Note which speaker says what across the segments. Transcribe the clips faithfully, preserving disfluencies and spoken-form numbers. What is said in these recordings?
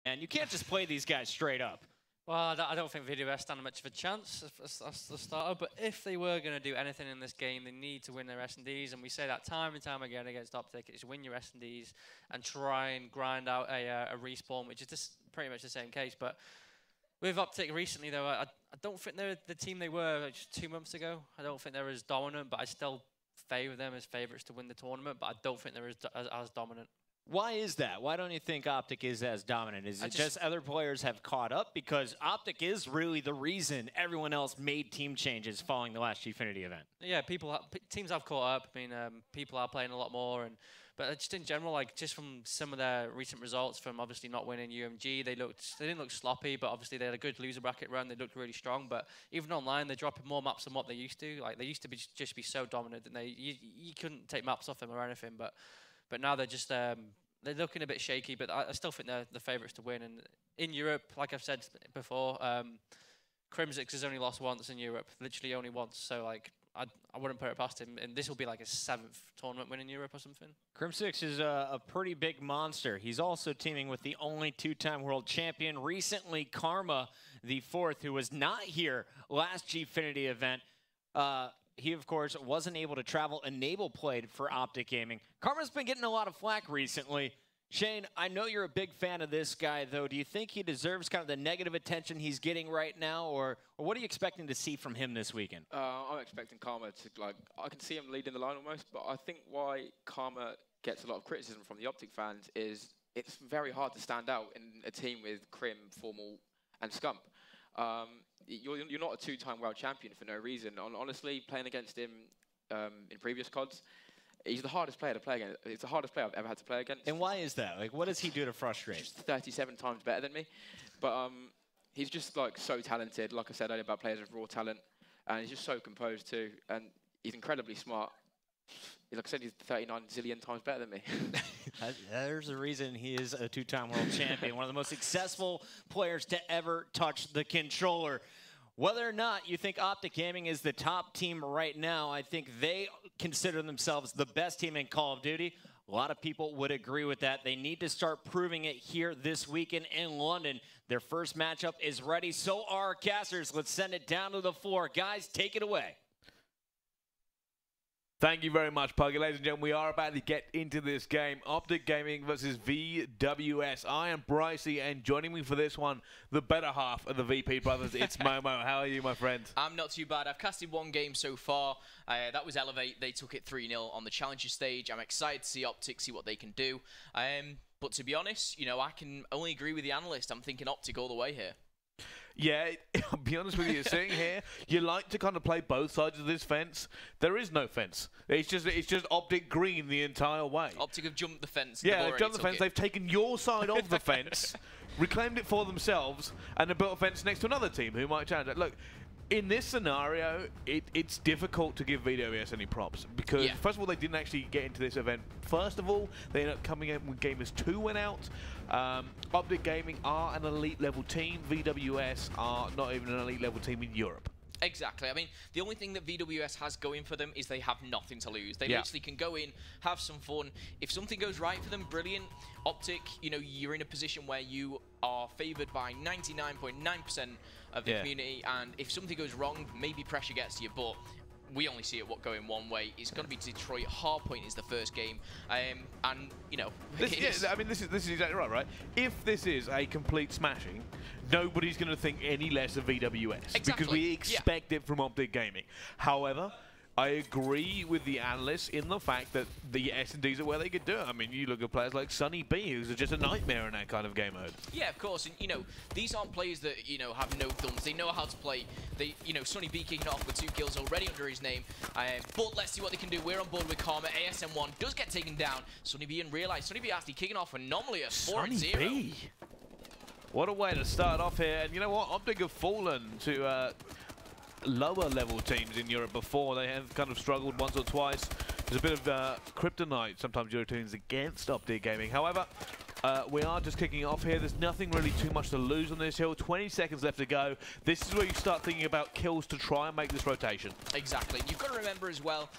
Speaker 1: And you can't just play these guys straight up.
Speaker 2: Well, I don't think V W S stand much of a chance as, as the starter, but if they were going to do anything in this game, they need to win their S and Ds, and we say that time and time again against Optic, is win your S and Ds and try and grind out a, uh, a respawn, which is just pretty much the same case. But with Optic recently, though, I, I don't think they're the team they were like, just two months ago. I don't think they're as dominant, but I still favour them as favourites to win the tournament, but I don't think they're as, as, as dominant.
Speaker 1: Why is that? Why don't you think Optic is as dominant? Is it
Speaker 2: just,
Speaker 1: just other players have caught up? Because Optic is really the reason everyone else made team changes following the last Gfinity event.
Speaker 2: Yeah, people, ha teams have caught up. I mean, um, people are playing a lot more, and but just in general, like just from some of their recent results, from obviously not winning U M G, they looked they didn't look sloppy, but obviously they had a good loser bracket run. They looked really strong, but even online, they're dropping more maps than what they used to. Like they used to be just be so dominant that they you, you couldn't take maps off them or anything, but but now they're just. Um, They're looking a bit shaky, but I, I still think they're the favourites to win. And in Europe, like I've said before, um, Crimsix has only lost once in Europe, literally only once. So like, I I wouldn't put it past him. And this will be like his seventh tournament win in Europe or something.
Speaker 1: Crimsix is a, a pretty big monster. He's also teaming with the only two-time world champion, recently Karma, the fourth, who was not here last Gfinity event. Uh, He, of course, wasn't able to travel. Enable played for Optic Gaming. Karma's been getting a lot of flack recently. Shane, I know you're a big fan of this guy, though. Do you think he deserves kind of the negative attention he's getting right now, or, or what are you expecting to see from him this weekend?
Speaker 3: Uh, I'm expecting Karma to, like, I can see him leading the line almost, but I think why Karma gets a lot of criticism from the Optic fans is it's very hard to stand out in a team with Crim, Formal, and Scump. Um, you're, you're not a two-time world champion for no reason. On, honestly, playing against him um, in previous C O Ds, he's the hardest player to play against. It's the hardest player I've ever had to play against.
Speaker 1: And why is that? Like, what does he do to frustrate?
Speaker 3: He's just thirty-seven times better than me. But um, he's just, like, so talented. Like I said earlier about players with raw talent. And he's just so composed, too. And he's incredibly smart. Like I said, he's thirty-nine zillion times better than me.
Speaker 1: There's a reason he is a two-time world champion, one of the most successful players to ever touch the controller. Whether or not you think Optic Gaming is the top team right now, I think they consider themselves the best team in Call of Duty. A lot of people would agree with that. They need to start proving it here this weekend in London. Their first matchup is ready. So are our casters. Let's send it down to the floor. Guys, take it away.
Speaker 4: Thank you very much, Puggy. Ladies and gentlemen, we are about to get into this game. Optic Gaming versus V W S. I am Brycey, and joining me for this one, the better half of the V P brothers, it's Momo. How are you, my friend?
Speaker 5: I'm not too bad. I've casted one game so far. Uh, that was Elevate. They took it three nil on the Challenger stage. I'm excited to see Optic, see what they can do. Um, but to be honest, you know, I can only agree with the analyst. I'm thinking Optic all the way here.
Speaker 4: Yeah, I'll be honest with you, sitting here, you like to kind of play both sides of this fence. There is no fence. It's just it's just Optic green the entire way.
Speaker 5: Optic have jumped the fence.
Speaker 4: Yeah, they've jumped the fence. It. They've taken your side of the fence, reclaimed it for themselves, and have built a fence next to another team who might challenge it. Look, in this scenario, it, it's difficult to give V W S any props because, yeah. first of all, they didn't actually get into this event. First of all, they ended up coming in when Gamers two went out. Um, Optic Gaming are an elite level team. V W S are not even an elite level team in Europe.
Speaker 5: Exactly. I mean, the only thing that V W S has going for them is they have nothing to lose. They
Speaker 4: yeah.
Speaker 5: literally can go in, have some fun. If something goes right for them, brilliant. Optic, you know, you're in a position where you are favoured by ninety-nine point nine percent of the yeah. community, and if something goes wrong, maybe pressure gets to you, but we only see it what going one way. It's going to be Detroit. Hardpoint is the first game, um, and you know,
Speaker 4: this, yeah, I mean, this is this is exactly right, right? If this is a complete smashing, nobody's going to think any less of V W S
Speaker 5: exactly.
Speaker 4: because we expect
Speaker 5: yeah.
Speaker 4: it from Optic Gaming. However, I agree with the analysts in the fact that the S and Ds are where they could do it. I mean, you look at players like Sunny B, who's just a nightmare in that kind of game mode.
Speaker 5: Yeah, of course. And, you know, these aren't players that, you know, have no thumbs. They know how to play. They, you know, Sunny B kicking off with two kills already under his name. Um, but let's see what they can do. We're on board with Karma. A S M one does get taken down. Sunny B and realize Sunny B actually kicking off anomaly at four and zero.
Speaker 4: Sunny B. What a way to start off here. And you know what? Optic have fallen to Uh, lower level teams in Europe before. They have kind of struggled once or twice. There's a bit of uh, kryptonite sometimes Euro teams against Optic Gaming. However, uh, we are just kicking off here. There's nothing really too much to lose on this hill. twenty seconds left to go. This is where you start thinking about kills to try and make this rotation.
Speaker 5: Exactly. You've got to remember as well,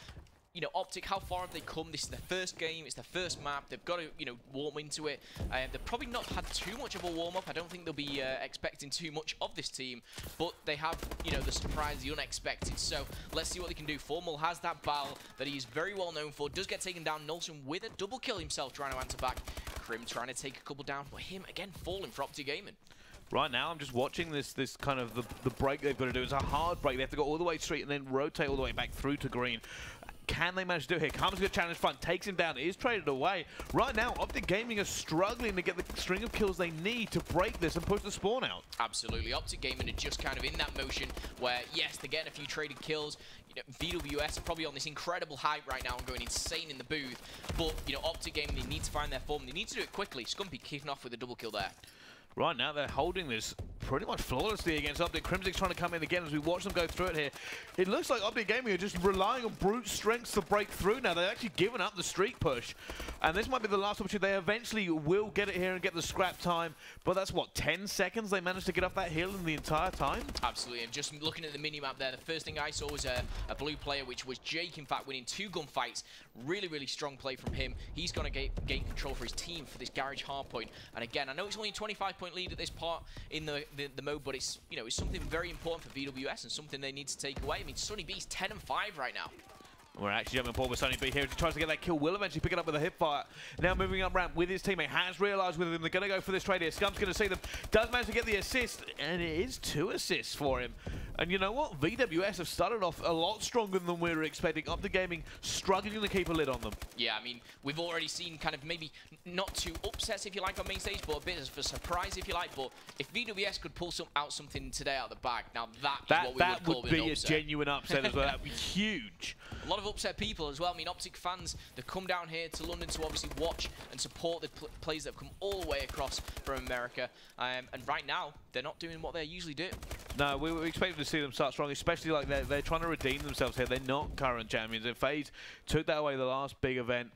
Speaker 5: you know, Optic, how far have they come? This is their first game. It's their first map. They've got to, you know, warm into it. Uh, they've probably not had too much of a warm-up. I don't think they'll be uh, expecting too much of this team, but they have, you know, the surprise, the unexpected. So let's see what they can do. Formal has that battle that he is very well known for. Does get taken down. Nolson with a double kill himself, trying to answer back. Crim trying to take a couple down, but him again falling for Optic Gaming.
Speaker 4: Right now, I'm just watching this this kind of the, the break they've got to do. It's a hard break. They have to go all the way straight and then rotate all the way back through to green. Can they manage to do it here? Karma's going to challenge front, takes him down, is traded away. Right now, Optic Gaming are struggling to get the string of kills they need to break this and push the spawn out.
Speaker 5: Absolutely. Optic Gaming are just kind of in that motion where, yes, they're getting a few traded kills. You know, V W S are probably on this incredible hype right now and going insane in the booth. But, you know, Optic Gaming, they need to find their form. They need to do it quickly. Scumpy kicking off with a double kill there.
Speaker 4: Right now, they're holding this pretty much flawlessly against Optic. Crimzic's trying to come in again as we watch them go through it here. It looks like Optic Gaming are just relying on brute strength to break through now. They've actually given up the streak push. And this might be the last opportunity. They eventually will get it here and get the scrap time. But that's, what, ten seconds they managed to get off that hill in the entire time?
Speaker 5: Absolutely. And just looking at the mini-map there, the first thing I saw was a, a blue player, which was Jake, in fact, winning two gunfights. Really, really strong play from him. He's going to gain control for his team for this Garage hardpoint. And again, I know it's only a twenty-five point lead at this part in the, the, the mode, but it's, you know, it's something very important for V W S and something they need to take away. I mean, Sunny B's ten and five right now.
Speaker 4: We're actually jumping forward with Sunny B here. He tries to get that kill. Will eventually pick it up with a hip fire. Now moving up ramp with his teammate. Has realised with him they're going to go for this trade here. Scum's going to see them. Does manage to get the assist. And it is two assists for him. And you know what? V W S have started off a lot stronger than we were expecting. Optic Gaming struggling to keep a lid on them.
Speaker 5: Yeah, I mean, we've already seen kind of maybe not too upsets, if you like, on main stage, but a bit of a surprise, if you like. But if V W S could pull some out something today out of the bag, now that,
Speaker 4: that
Speaker 5: is what we
Speaker 4: that
Speaker 5: would call
Speaker 4: would be
Speaker 5: an
Speaker 4: a
Speaker 5: upset.
Speaker 4: genuine upset as well. That would be huge.
Speaker 5: A lot of upset people as well. I mean, Optic fans, they've come down here to London to obviously watch and support the pl players that have come all the way across from America. Um, and right now, they're not doing what they usually do.
Speaker 4: No, we were expecting to see them start strong, especially like they're, they're trying to redeem themselves here. They're not current champions. And FaZe took that away the last big event.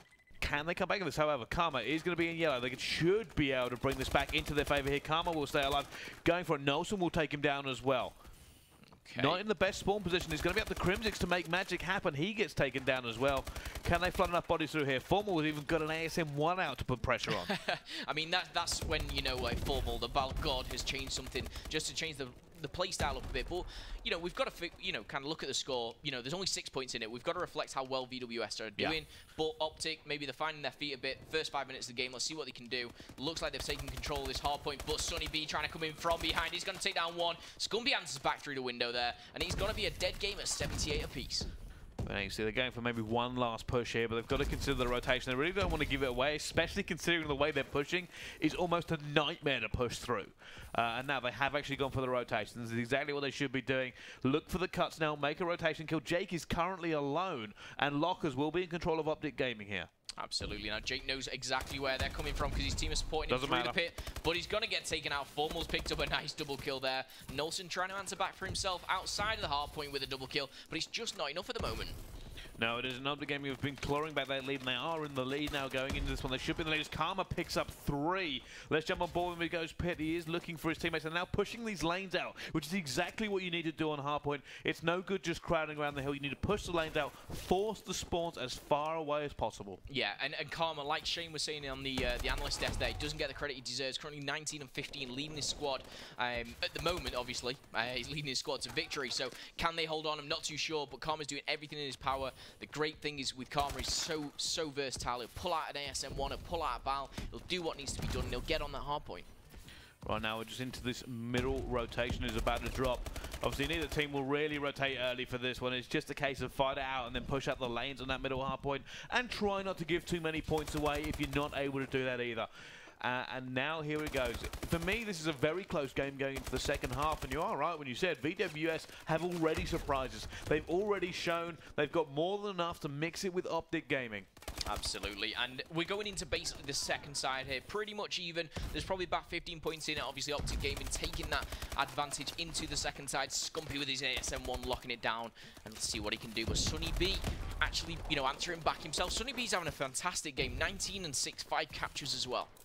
Speaker 4: Can they come back in this? However, Karma is going to be in yellow. They should be able to bring this back into their favor here. Karma will stay alive. Going for it. Nolson will take him down as well. Okay. Not in the best spawn position. It's going to be up to Crimzix to make magic happen. He gets taken down as well. Can they flood enough bodies through here? Formal has even got an A S M one out to put pressure on.
Speaker 5: I mean, that that's when, you know, like Formal, the Battle God, has changed something just to change the the play style up a bit. But, you know, we've got to, you know, kind of look at the score. You know, there's only six points in it. We've got to reflect how well V W S are doing. Yeah. But Optic, maybe they're finding their feet a bit. First five minutes of the game, let's see what they can do. Looks like they've taken control of this hard point, but Sunny B trying to come in from behind. He's going to take down one. Scumpy answers back through the window there, and he's going to be a dead game at seventy-eight apiece.
Speaker 4: You see, they're going for maybe one last push here, but they've got to consider the rotation. They really don't want to give it away, especially considering the way they're pushing is almost a nightmare to push through. Uh, and now they have actually gone for the rotation. This is exactly what they should be doing. Look for the cuts now, make a rotation kill. Jake is currently alone, and Lockers will be in control of Optic Gaming here.
Speaker 5: Absolutely. Now, Jake knows exactly where they're coming from because his team is supporting
Speaker 4: Doesn't
Speaker 5: him through
Speaker 4: matter.
Speaker 5: the pit, but he's going to get taken out. Formal's picked up a nice double kill there. Nolson trying to answer back for himself outside of the hard point with a double kill, but it's just not enough at the moment.
Speaker 4: No, it is an Optic Gaming who've been clawing back that lead, and they are in the lead now going into this one. They should be in the lead. Karma picks up three. Let's jump on board when he goes pit. He is looking for his teammates and now pushing these lanes out, which is exactly what you need to do on hardpoint. It's no good just crowding around the hill. You need to push the lanes out, force the spawns as far away as possible.
Speaker 5: Yeah, and, and Karma, like Shane was saying on the uh, the analyst desk there, doesn't get the credit he deserves. Currently nineteen and fifteen, leading his squad. Um, at the moment, obviously, uh, he's leading his squad to victory. So can they hold on? I'm not too sure, but Karma's doing everything in his power. The great thing is with Karma, he's so, so versatile. He'll pull out an A S M one, he'll pull out a Bal, he'll do what needs to be done, and he'll get on that hard point.
Speaker 4: Right now, we're just into this middle rotation is about to drop. Obviously, neither team will really rotate early for this one. It's just a case of fight it out and then push out the lanes on that middle hard point and try not to give too many points away if you're not able to do that either. Uh, and now here it goes. For me, this is a very close game going into the second half, and you are right when you said V W S have already surprised us. They've already shown they've got more than enough to mix it with Optic Gaming.
Speaker 5: Absolutely, and we're going into basically the second side here, pretty much even. There's probably about fifteen points in it. Obviously, Optic Gaming taking that advantage into the second side. Scumpy with his A S M one locking it down, and let's see what he can do. But Sunny B actually, you know, answering back himself. Sunny B's having a fantastic game, nineteen and six, five captures as well.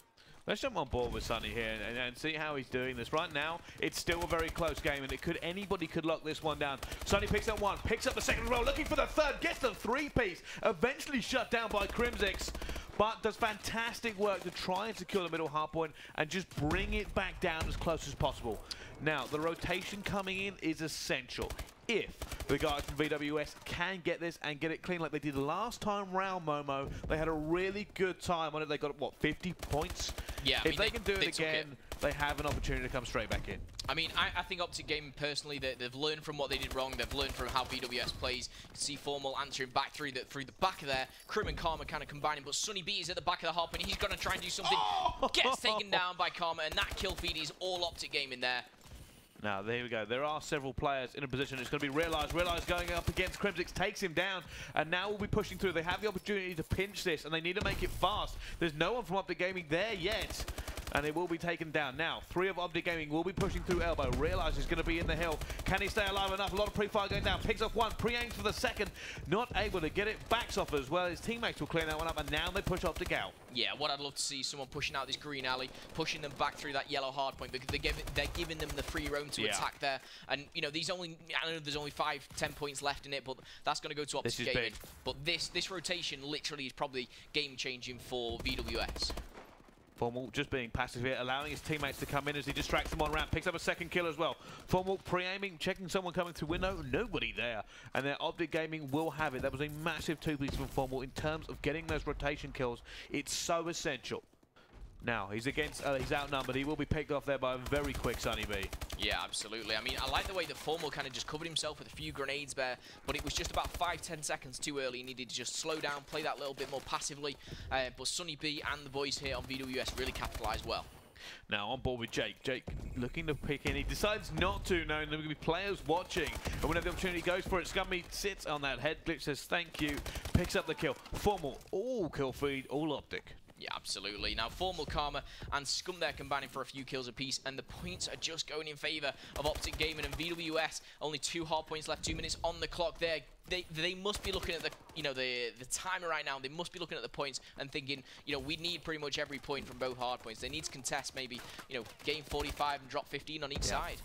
Speaker 4: Let's jump on board with Sunny here and, and, and see how he's doing this. Right now, it's still a very close game, and it could anybody could lock this one down. Sunny picks up one, picks up the second roll, looking for the third, gets the three-piece, eventually shut down by Crimsix, but does fantastic work to try and secure the middle hard point and just bring it back down as close as possible. Now, the rotation coming in is essential. If the guys from V W S can get this and get it clean like they did last time round, Momo, they had a really good time on it. They got, what, fifty points?
Speaker 5: Yeah, I
Speaker 4: if
Speaker 5: mean,
Speaker 4: they,
Speaker 5: they
Speaker 4: can do
Speaker 5: they
Speaker 4: it again,
Speaker 5: it.
Speaker 4: they have an opportunity to come straight back in.
Speaker 5: I mean, I, I think Optic Gaming, personally, they, they've learned from what they did wrong. They've learned from how V W S plays. You can see Formal answering back through the, through the back of there. Crim and Karma kind of combining, but Sunny B is at the back of the hop, and he's going to try and do something.
Speaker 4: Oh!
Speaker 5: Gets taken down by Karma, and that kill feed is all Optic Gaming there.
Speaker 4: Now, there we go. There are several players in a position. It's going to be Realize. Realize going up against Crimsix, takes him down, and now we'll be pushing through. They have the opportunity to pinch this, and they need to make it fast. There's no one from Optic Gaming there yet, and it will be taken down. Now, three of Optic Gaming will be pushing through Elbow. Realize is going to be in the hill. Can he stay alive enough? A lot of pre-fire going down. Picks up one, pre-aims for the second. Not able to get it. Backs off as well. His teammates will clear that one up, and now they push Optic out.
Speaker 5: Yeah, what I'd love to see is someone pushing out this green alley, pushing them back through that yellow hard point, because they're giving, they're giving them the free roam to
Speaker 4: Yeah.
Speaker 5: attack there. And, you know, these only, I know there's only five, ten points left in it, but that's going to go to Optic
Speaker 4: This is
Speaker 5: Gaming.
Speaker 4: big.
Speaker 5: But this, this rotation literally is probably game-changing for V W S.
Speaker 4: Formal just being passive here, allowing his teammates to come in as he distracts them on ramp. Picks up a second kill as well. Formal pre-aiming, checking someone coming through window. Nobody there. And their Optic Gaming will have it. That was a massive two-piece from Formal in terms of getting those rotation kills. It's so essential. Now, he's against, uh, he's outnumbered. He will be picked off there by a very quick Sunny B.
Speaker 5: Yeah, absolutely. I mean, I like the way that Formal kind of just covered himself with a few grenades there, but it was just about five, ten seconds too early. He needed to just slow down, play that little bit more passively. Uh, but Sunny B and the boys here on V W S really capitalised well.
Speaker 4: Now on board with Jake. Jake looking to pick in. He decides not to, knowing there will be players watching. And whenever the opportunity goes for it, Scummy sits on that head glitch, says thank you, picks up the kill. Formal, all kill feed, all Optic.
Speaker 5: Yeah, absolutely. Now, Formal, Karma, and Scum there combining for a few kills apiece, and the points are just going in favour of Optic Gaming and V W S. Only two hard points left, two minutes on the clock there. They they must be looking at the you know the the timer right now. They must be looking at the points and thinking, you know, we need pretty much every point from both hard points. They need to contest maybe, you know, gain forty-five and drop fifteen on each
Speaker 4: Yeah.
Speaker 5: side.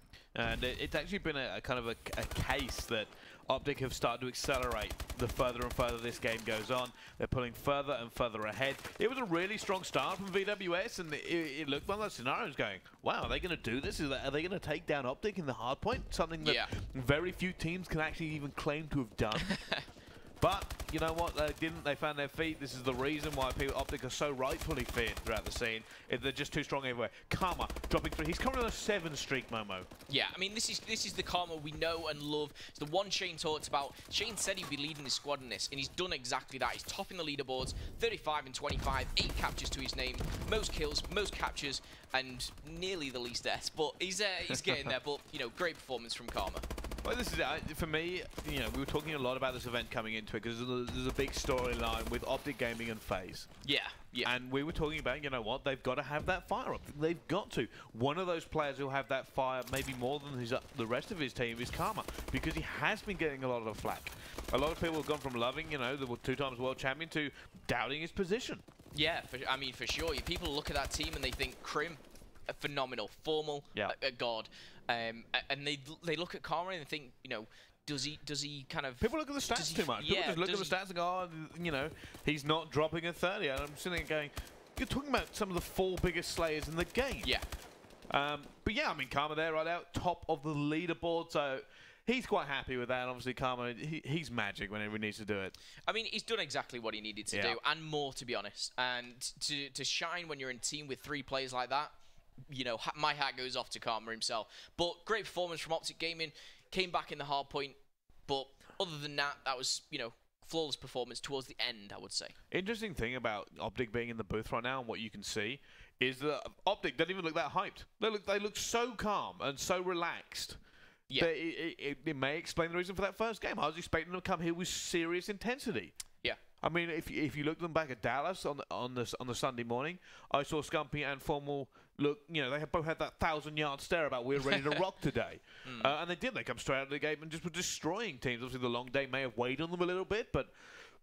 Speaker 4: And it, it's actually been a, a kind of a, a case that Optic have started to accelerate the further and further this game goes on. They're pulling further and further ahead. It was a really strong start from V W S, and it, it looked one of those scenarios going, wow, are they going to do this? Is that, are they going to take down Optic in the hard point? Something that
Speaker 5: Yeah.
Speaker 4: very few teams can actually even claim to have done. But you know what? They didn't. They found their feet. This is the reason why people Optic are so rightfully feared throughout the scene. If they're just too strong everywhere. Karma dropping through. He's currently on a seven streak, Momo.
Speaker 5: Yeah, I mean, this is this is the Karma we know and love. It's the one Shane talked about. Shane said he'd be leading his squad in this, and he's done exactly that. He's topping the leaderboards, thirty-five and twenty-five, eight captures to his name, most kills, most captures, and nearly the least deaths. But he's uh, he's getting there. But you know, great performance from Karma.
Speaker 4: Well, this is uh, for me. You know, we were talking a lot about this event coming into it because there's, there's a big storyline with Optic Gaming and FaZe.
Speaker 5: Yeah, yeah.
Speaker 4: And we were talking about, you know what, they've got to have that fire up. They've got to. One of those players who'll have that fire, maybe more than his, uh, the rest of his team, is Karma, because he has been getting a lot of the flack. A lot of people have gone from loving, you know, the two times world champion to doubting his position.
Speaker 5: Yeah, for, I mean, for sure. People look at that team and they think Crim, a phenomenal, Formal,
Speaker 4: Yeah.
Speaker 5: a, a god, um, a- and they they look at Karma and they think, you know, does he does he kind of?
Speaker 4: People look at the
Speaker 5: does
Speaker 4: stats
Speaker 5: he-
Speaker 4: too much. People
Speaker 5: Yeah,
Speaker 4: just look at
Speaker 5: does
Speaker 4: the
Speaker 5: he-
Speaker 4: stats and go, oh, you know, he's not dropping a thirty. And I'm sitting there going, you're talking about some of the four biggest slayers in the game.
Speaker 5: Yeah,
Speaker 4: Um, but yeah, I mean, Karma there right out, top of the leaderboard, so he's quite happy with that. Obviously, Karma, he, he's magic whenever he needs to do it.
Speaker 5: I mean, he's done exactly what he needed to
Speaker 4: Yeah.
Speaker 5: do, and more, to be honest. And to to shine when you're in a team with three players like that, you know, ha my hat goes off to Karma himself. But great performance from Optic Gaming, came back in the hard point. But other than that, that was, you know, flawless performance towards the end, I would say.
Speaker 4: Interesting thing about Optic being in the booth right now and what you can see is that Optic don't even look that hyped. They look, they look so calm and so relaxed.
Speaker 5: Yeah.
Speaker 4: That it, it, it may explain the reason for that first game. I was expecting them to come here with serious intensity.
Speaker 5: Yeah.
Speaker 4: I mean, if if you look them back at Dallas on the, on the on the Sunday morning, I saw Scumpy and Formal look. You know, they had both had that thousand yard stare about we're ready to rock today,
Speaker 5: Mm.
Speaker 4: uh, and they did. They come straight out of the game and just were destroying teams. Obviously, the long day may have weighed on them a little bit, but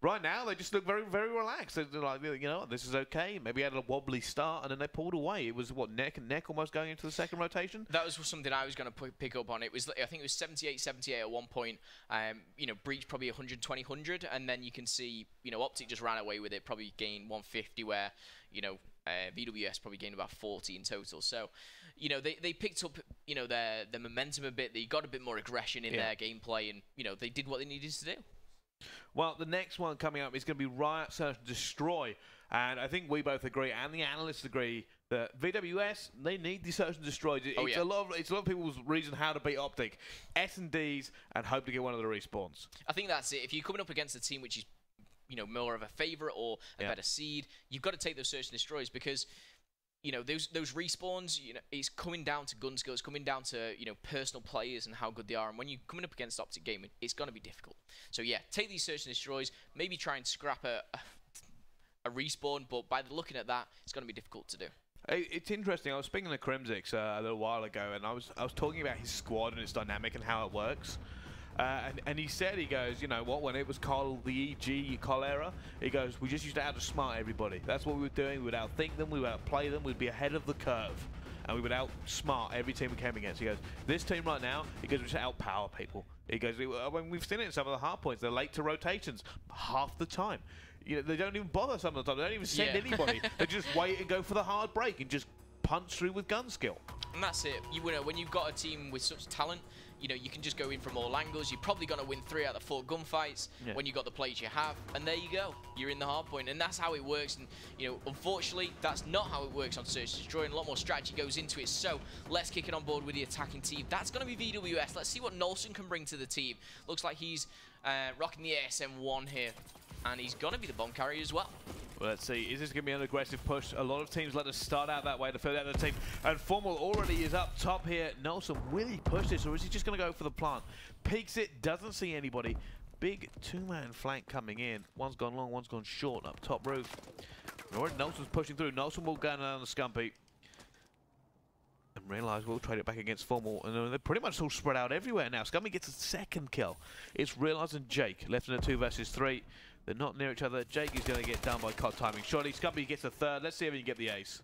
Speaker 4: right now they just look very, very relaxed. They're like, you know, this is okay. Maybe had a wobbly start, and then they pulled away. It was, what, neck and neck almost going into the second rotation?
Speaker 5: That was something I was going to pick up on. It was, I think it was seventy-eight seventy-eight at one point. Um, you know, Breach probably one twenty one hundred, and then you can see, you know, Optic just ran away with it, probably gained one fifty, where, you know, uh, V W S probably gained about forty in total. So, you know, they, they picked up, you know, their, their momentum a bit. They got a bit more aggression in yeah. their gameplay, and, you know, they did what they needed to do.
Speaker 4: Well, the next one coming up is going to be Riot Search and Destroy. And I think we both agree, and the analysts agree, that V W S, they need the Search and Destroy. It's,
Speaker 5: oh, yeah.
Speaker 4: a lot of, it's a lot of people's reason how to beat Optic. S and Ds, and hope to get one of the respawns.
Speaker 5: I think that's it. If you're coming up against a team which is, you know, more of a favourite or a yeah. better seed, you've got to take those Search and Destroys, because, you know, those those respawns, you know, it's coming down to gun skills, coming down to, you know, personal players and how good they are. And when you're coming up against Optic Gaming, it's going to be difficult. So, yeah, take these Search and Destroys, maybe try and scrap a, a, a respawn, but by looking at that, it's going to be difficult to do.
Speaker 4: It's interesting. I was speaking to Crimsix uh, a little while ago, and I was I was talking about his squad and its dynamic and how it works. Uh, and, and he said, he goes, you know what, when it was called the E G Col era, he goes, we just used to outsmart everybody. That's what we were doing. We would outthink them, we would outplay them, we'd be ahead of the curve. And we would outsmart every team we came against. He goes, this team right now, he goes, we just outpower people. He goes, when we've seen it in some of the hard points, they're late to rotations half the time. You know, they don't even bother some of the time. They don't even send yeah. anybody. They just wait and go for the hard break and just punch through with gun skill.
Speaker 5: And that's it. You, you know, when you've got a team with such talent, you know, you can just go in from all angles. You're probably going to win three out of four gunfights yeah. when you got the players you have. And there you go. You're in the hard point. And that's how it works. And, you know, unfortunately, that's not how it works on Search and Destroy. And a lot more strategy goes into it. So let's kick it on board with the attacking team. That's going to be V W S. Let's see what Nolson can bring to the team. Looks like he's uh, rocking the A S M one here. And he's going to be the bomb carrier as well.
Speaker 4: Well, let's see. Is this going to be an aggressive push? A lot of teams let us start out that way to fill out the team. And Formal already is up top here. Nolson, will he push this, or is he just going to go for the plant? Peeks it, doesn't see anybody. Big two-man flank coming in. One's gone long, one's gone short up top roof. Already Nolson's pushing through. Nolson will go down the Scumpy. And realise we'll trade it back against Formal. And they're pretty much all spread out everywhere now. Scumpy gets a second kill. It's Realise and Jake left in a two versus three. They're not near each other. Jake is going to get done by C O D timing. Surely Scumpy gets a third. Let's see if he can get the ace.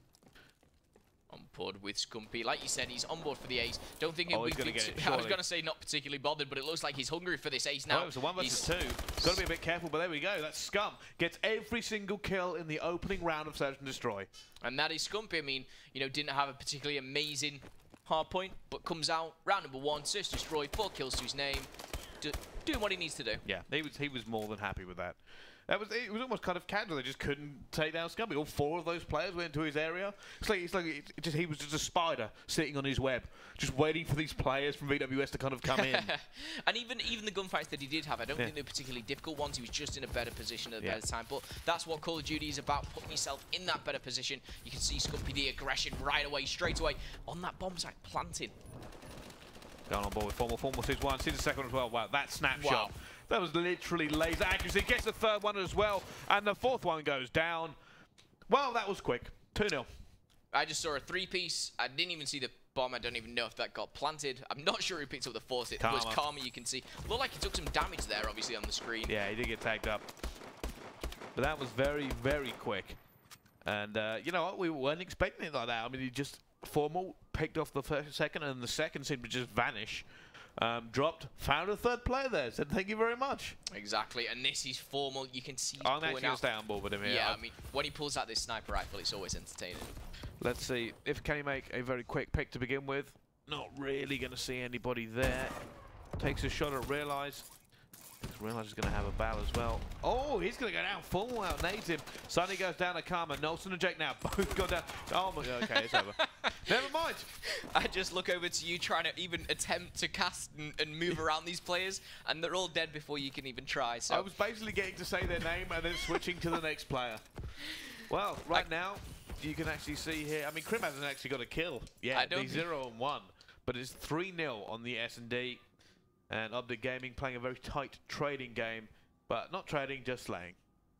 Speaker 5: On board with Scumpy. Like you said, he's on board for the ace. Don't think
Speaker 4: oh,
Speaker 5: he'll
Speaker 4: be
Speaker 5: be
Speaker 4: get it,
Speaker 5: I was going to say not particularly bothered, but it looks like he's hungry for this ace now.
Speaker 4: Oh, it was a one versus two. Got to be a bit careful, but there we go. That's Scum. Gets every single kill in the opening round of Search and Destroy.
Speaker 5: And that is Scumpy. I mean, you know, didn't have a particularly amazing hard point, but comes out, round number one, Search and Destroy, four kills to his name, do, doing what he needs to do.
Speaker 4: Yeah, he was, he was more than happy with that. That was it was almost kind of casual. They just couldn't take down Scumpy. All four of those players went into his area. It's like it's like it, it just he was just a spider sitting on his web, just waiting for these players from V W S to kind of come in.
Speaker 5: And even even the gunfights that he did have, I don't yeah. think they were particularly difficult ones. He was just in a better position at a yeah. better time. But that's what Call of Duty is about: putting yourself in that better position. You can see Scumpy the aggression right away, straight away on that bomb site, planting.
Speaker 4: Going on board with Formal. Formal sees one, sees the second as well. Wow, that snapshot. Wow. That was literally laser accuracy. Gets the third one as well. And the fourth one goes down. Well, that was quick. two nil.
Speaker 5: I just saw a three-piece. I didn't even see the bomb. I don't even know if that got planted. I'm not sure who picked up the fourth. It
Speaker 4: Karma.
Speaker 5: was Karma, you can see. Looked like he took some damage there, obviously, on the screen.
Speaker 4: Yeah, he did get tagged up. But that was very, very quick. And, uh, you know what? We weren't expecting it like that. I mean, he just Formal picked off the first, second, and the second seemed to just vanish. Um, dropped, found a third player there, said thank you very much.
Speaker 5: Exactly, and this is Formal. You can see he's
Speaker 4: I'm
Speaker 5: pulling
Speaker 4: actually
Speaker 5: out.
Speaker 4: Gonna stay on board with him here.
Speaker 5: Yeah, I mean, when he pulls out this sniper rifle, it's always entertaining.
Speaker 4: Let's see, if can he make a very quick pick to begin with? Not really going to see anybody there. Takes a shot at Realise. Realise is going to have a bow as well. Oh, he's going to go down full out, nades him. Sunny goes down to Karma. Nolson and Jake now both go down. Oh my god, okay, it's over. Never mind.
Speaker 5: I just look over to you trying to even attempt to cast and, and move around these players, and they're all dead before you can even try. So
Speaker 4: I was basically getting to say their name and then switching to the next player. Well, right I, now, you can actually see here, I mean, Crim hasn't actually got a kill. Yeah, he's zero and one, but it's three nil on the S and D. And Optic Gaming playing a very tight trading game, but not trading, just slaying.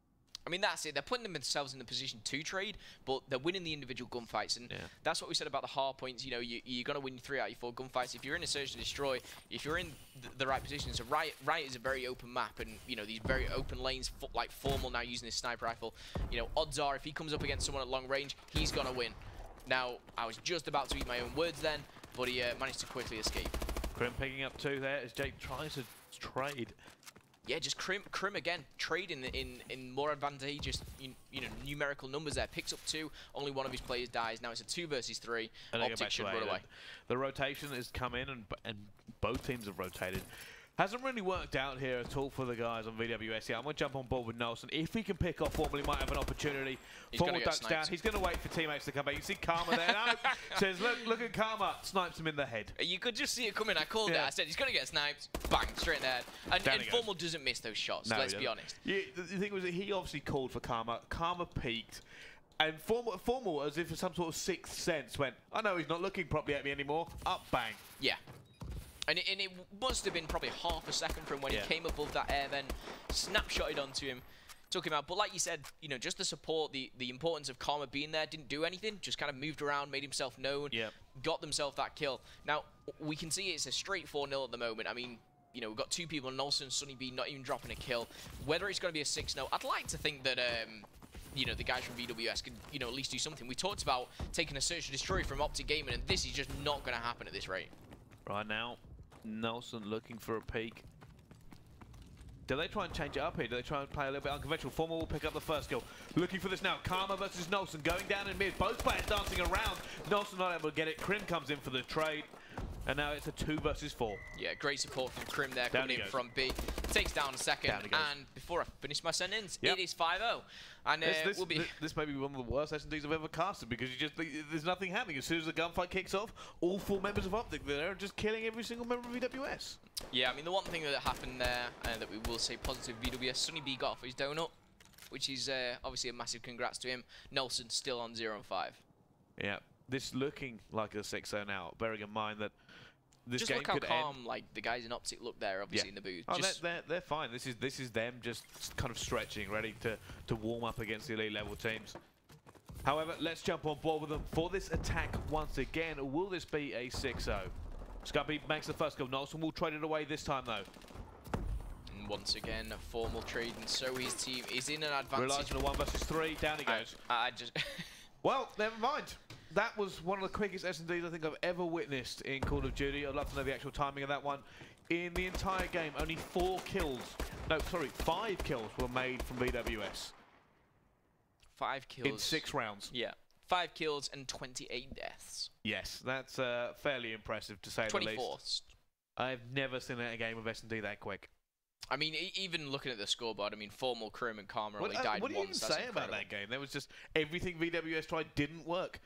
Speaker 5: I mean, that's it. They're putting themselves in the position to trade, but they're winning the individual gunfights. And
Speaker 4: yeah.
Speaker 5: that's what we said about the hard points. You know, you, you're going to win three out of your four gunfights. If you're in a Search and Destroy, if you're in th the right position, so Riot, Riot is a very open map, and, you know, these very open lanes, like Formal now using his sniper rifle, you know, odds are if he comes up against someone at long range, he's going to win. Now, I was just about to eat my own words then, but he uh, managed to quickly escape.
Speaker 4: Crim picking up two there as Jake tries to trade.
Speaker 5: Yeah, just Crim, Crim again, trading in, in more advantageous, you, you know, numerical numbers there. Picks up two, only one of his players dies. Now it's a two versus three.
Speaker 4: And
Speaker 5: Optic should run away.
Speaker 4: The rotation has come in, and, and both teams have rotated. Hasn't really worked out here at all for the guys on V W S. Yeah, I'm going to jump on board with Nelson. If he can pick off Formal, he might have an opportunity. Formal ducks down. He's going to wait for teammates to come back. You see Karma there. No. Says, look, look at Karma. Snipes him in the head.
Speaker 5: You could just see it coming. I called
Speaker 4: yeah.
Speaker 5: it. I said, he's going to get sniped. Bang, straight in the head. And, and Formal doesn't miss those shots, no, let's be honest.
Speaker 4: Yeah, the thing was that he obviously called for Karma. Karma peaked. And Formal, Formal, as if for some sort of sixth sense, went, I know he's not looking properly at me anymore. Up, bang.
Speaker 5: Yeah. And it, and it must have been probably half a second from when
Speaker 4: yeah.
Speaker 5: he came above that air, then snapshotted onto him, took him out. But like you said, you know, just the support, the, the importance of Karma being there, didn't do anything, just kind of moved around, made himself known,
Speaker 4: yep.
Speaker 5: got themselves that kill. Now, we can see it's a straight four nil at the moment. I mean, you know, we've got two people, Nelson, Sunny B, not even dropping a kill. Whether it's going to be a six nil, I'd like to think that... Um, you know, the guys from V W S could, you know, at least do something. We talked about taking a Search and Destroy from Optic Gaming, and this is just not going to happen at this rate.
Speaker 4: Right now, Nelson looking for a peek. Do they try and change it up here? Do they try and play a little bit unconventional? Formal will pick up the first kill. Looking for this now. Karma versus Nelson going down in mid. Both players dancing around. Nelson not able to get it. Crim comes in for the trade. And now it's a two versus four.
Speaker 5: Yeah, great support from Crim there,
Speaker 4: down
Speaker 5: coming in
Speaker 4: goes.
Speaker 5: from B. Takes down a second,
Speaker 4: down
Speaker 5: and before I finish my sentence,
Speaker 4: yep.
Speaker 5: it is five oh. And uh,
Speaker 4: this, this,
Speaker 5: we'll be
Speaker 4: this, this may be one of the worst S and Ds I've ever casted, because you just there's nothing happening. As soon as the gunfight kicks off, all four members of Optic there are just killing every single member of V W S.
Speaker 5: Yeah, I mean, the one thing that happened there uh, that we will say positive V W S, Sunny B got off his donut, which is uh, obviously a massive congrats to him. Nelson still on zero and five.
Speaker 4: Yeah, this looking like a six oh now, bearing in mind that this
Speaker 5: just
Speaker 4: game
Speaker 5: look how
Speaker 4: could
Speaker 5: calm
Speaker 4: end.
Speaker 5: like the guys in Optic look there, obviously,
Speaker 4: yeah.
Speaker 5: in the booth.
Speaker 4: Oh,
Speaker 5: just
Speaker 4: they're, they're, they're fine. This is this is them just kind of stretching, ready to, to warm up against the elite level teams. However, let's jump on board with them for this attack once again. Will this be a six oh? Scubby makes the first kill. Nelson will trade it away this time, though.
Speaker 5: And once again, a Formal trade, and so his team is in an advantage.
Speaker 4: Realising a one versus three, down he goes.
Speaker 5: I, I just...
Speaker 4: Well, never mind. That was one of the quickest S and Ds I think I've ever witnessed in Call of Duty. I'd love to know the actual timing of that one. In the entire game, only four kills, no, sorry, five kills were made from V W S.
Speaker 5: Five kills.
Speaker 4: In six rounds.
Speaker 5: Yeah. Five kills and twenty-eight deaths.
Speaker 4: Yes, that's uh, fairly impressive to say the least.
Speaker 5: twenty-four.
Speaker 4: I've never seen a game of S and D that quick.
Speaker 5: I mean, e even looking at the scoreboard, I mean, Formal, Crim, and Karma only
Speaker 4: what, uh,
Speaker 5: died
Speaker 4: what do you
Speaker 5: once.
Speaker 4: even
Speaker 5: That's
Speaker 4: say
Speaker 5: incredible.
Speaker 4: about that game? There was just everything V W S tried didn't work.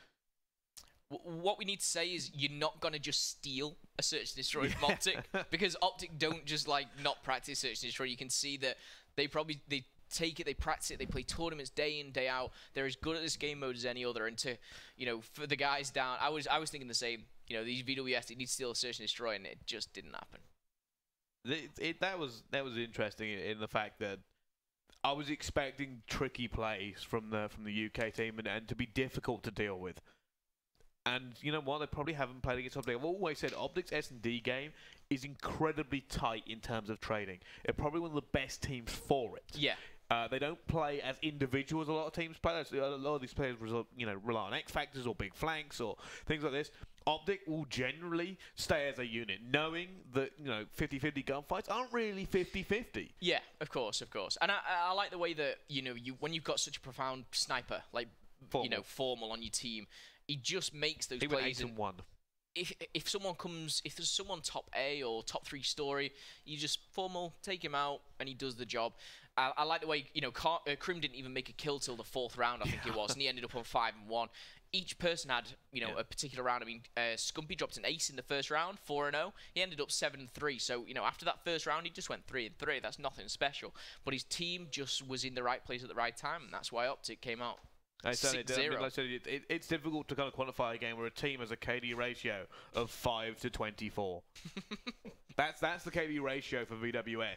Speaker 5: W what we need to say is you're not going to just steal a Search and Destroy from Optic, because Optic don't just, like, not practice Search and Destroy. You can see that they probably... they take it, they practice it, they play tournaments day in, day out. They're as good at this game mode as any other. And to, you know, for the guys down, I was I was thinking the same. You know, these V W S, they need to steal a Search and Destroy, and it just didn't happen.
Speaker 4: It, it, that was that was interesting in the fact that I was expecting tricky plays from the from the U K team and, and to be difficult to deal with. And you know what? They probably haven't played against Optic. I've always said Optic's S and D game is incredibly tight in terms of trading. They're probably one of the best teams for it.
Speaker 5: Yeah.
Speaker 4: Uh, they don't play as individuals. A lot of teams play. A lot of these players, you know, rely on X factors or big flanks or things like this. Optic will generally stay as a unit, knowing that, you know, fifty fifty gunfights aren't really fifty fifty.
Speaker 5: Yeah, of course, of course. And I, I like the way that, you know, you when you've got such a profound sniper, like,
Speaker 4: Formal.
Speaker 5: you know, Formal on your team, he just makes those
Speaker 4: He went
Speaker 5: plays.
Speaker 4: eight and one.
Speaker 5: If, if someone comes, if there's someone top A or top three story, you just Formal, take him out, and he does the job. I, I like the way, you know, Car uh, Crim didn't even make a kill till the fourth round, I think it was, and he ended up on five and one. Each person had, you know,
Speaker 4: yeah.
Speaker 5: a particular round. I mean, uh, Scumpy dropped an ace in the first round, four and oh. He ended up seven and three. So, you know, after that first round, he just went three and three. That's nothing special. But his team just was in the right place at the right time, and that's why Optic came out.
Speaker 4: I
Speaker 5: six
Speaker 4: mean,
Speaker 5: zero.
Speaker 4: like I said, it, it, it's difficult to kind of quantify a game where a team has a K D ratio of five to twenty-four. that's that's the K D ratio for V W S.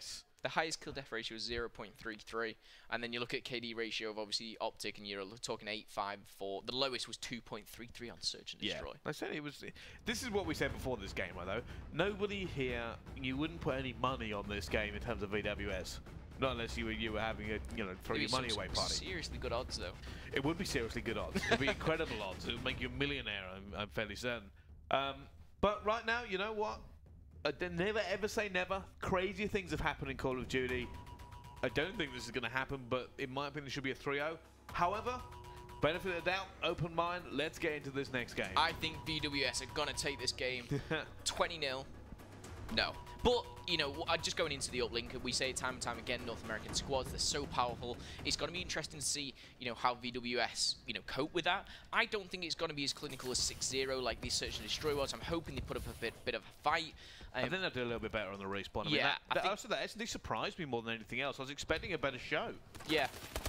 Speaker 5: the highest kill death ratio is zero point three three, and then you look at K D ratio of obviously Optic, and you're talking eight five four. The lowest was two point three three on Search and Destroy.
Speaker 4: Yeah, I said it was. This is what we said before this game, right, though. Nobody here, you wouldn't put any money on this game in terms of V W S. Not unless you were you were having a you know throw your money away party.
Speaker 5: Seriously good odds though.
Speaker 4: It would be seriously good odds. It would be incredible odds. It would make you a millionaire. I'm, I'm fairly certain. Um, but right now, you know what? Uh, never ever say never. Crazier things have happened in Call of Duty. I don't think this is going to happen, but in my opinion, it should be a three oh. However, benefit of the doubt, open mind. Let's get into this next game.
Speaker 5: I think V W S are gonna take this game twenty nil. No. But, you know, just going into the uplink, we say it time and time again, North American squads, they're so powerful. It's going to be interesting to see, you know, how V W S, you know, cope with that. I don't think it's going to be as clinical as six zero like the Search and Destroy was. I'm hoping they put up a bit, bit of a fight. Um,
Speaker 4: I think they'll do a little bit better on the respawn. I mean,
Speaker 5: yeah,
Speaker 4: that,
Speaker 5: I
Speaker 4: that,
Speaker 5: think
Speaker 4: also that S and D surprised me more than anything else. I was expecting a better show.
Speaker 5: Yeah.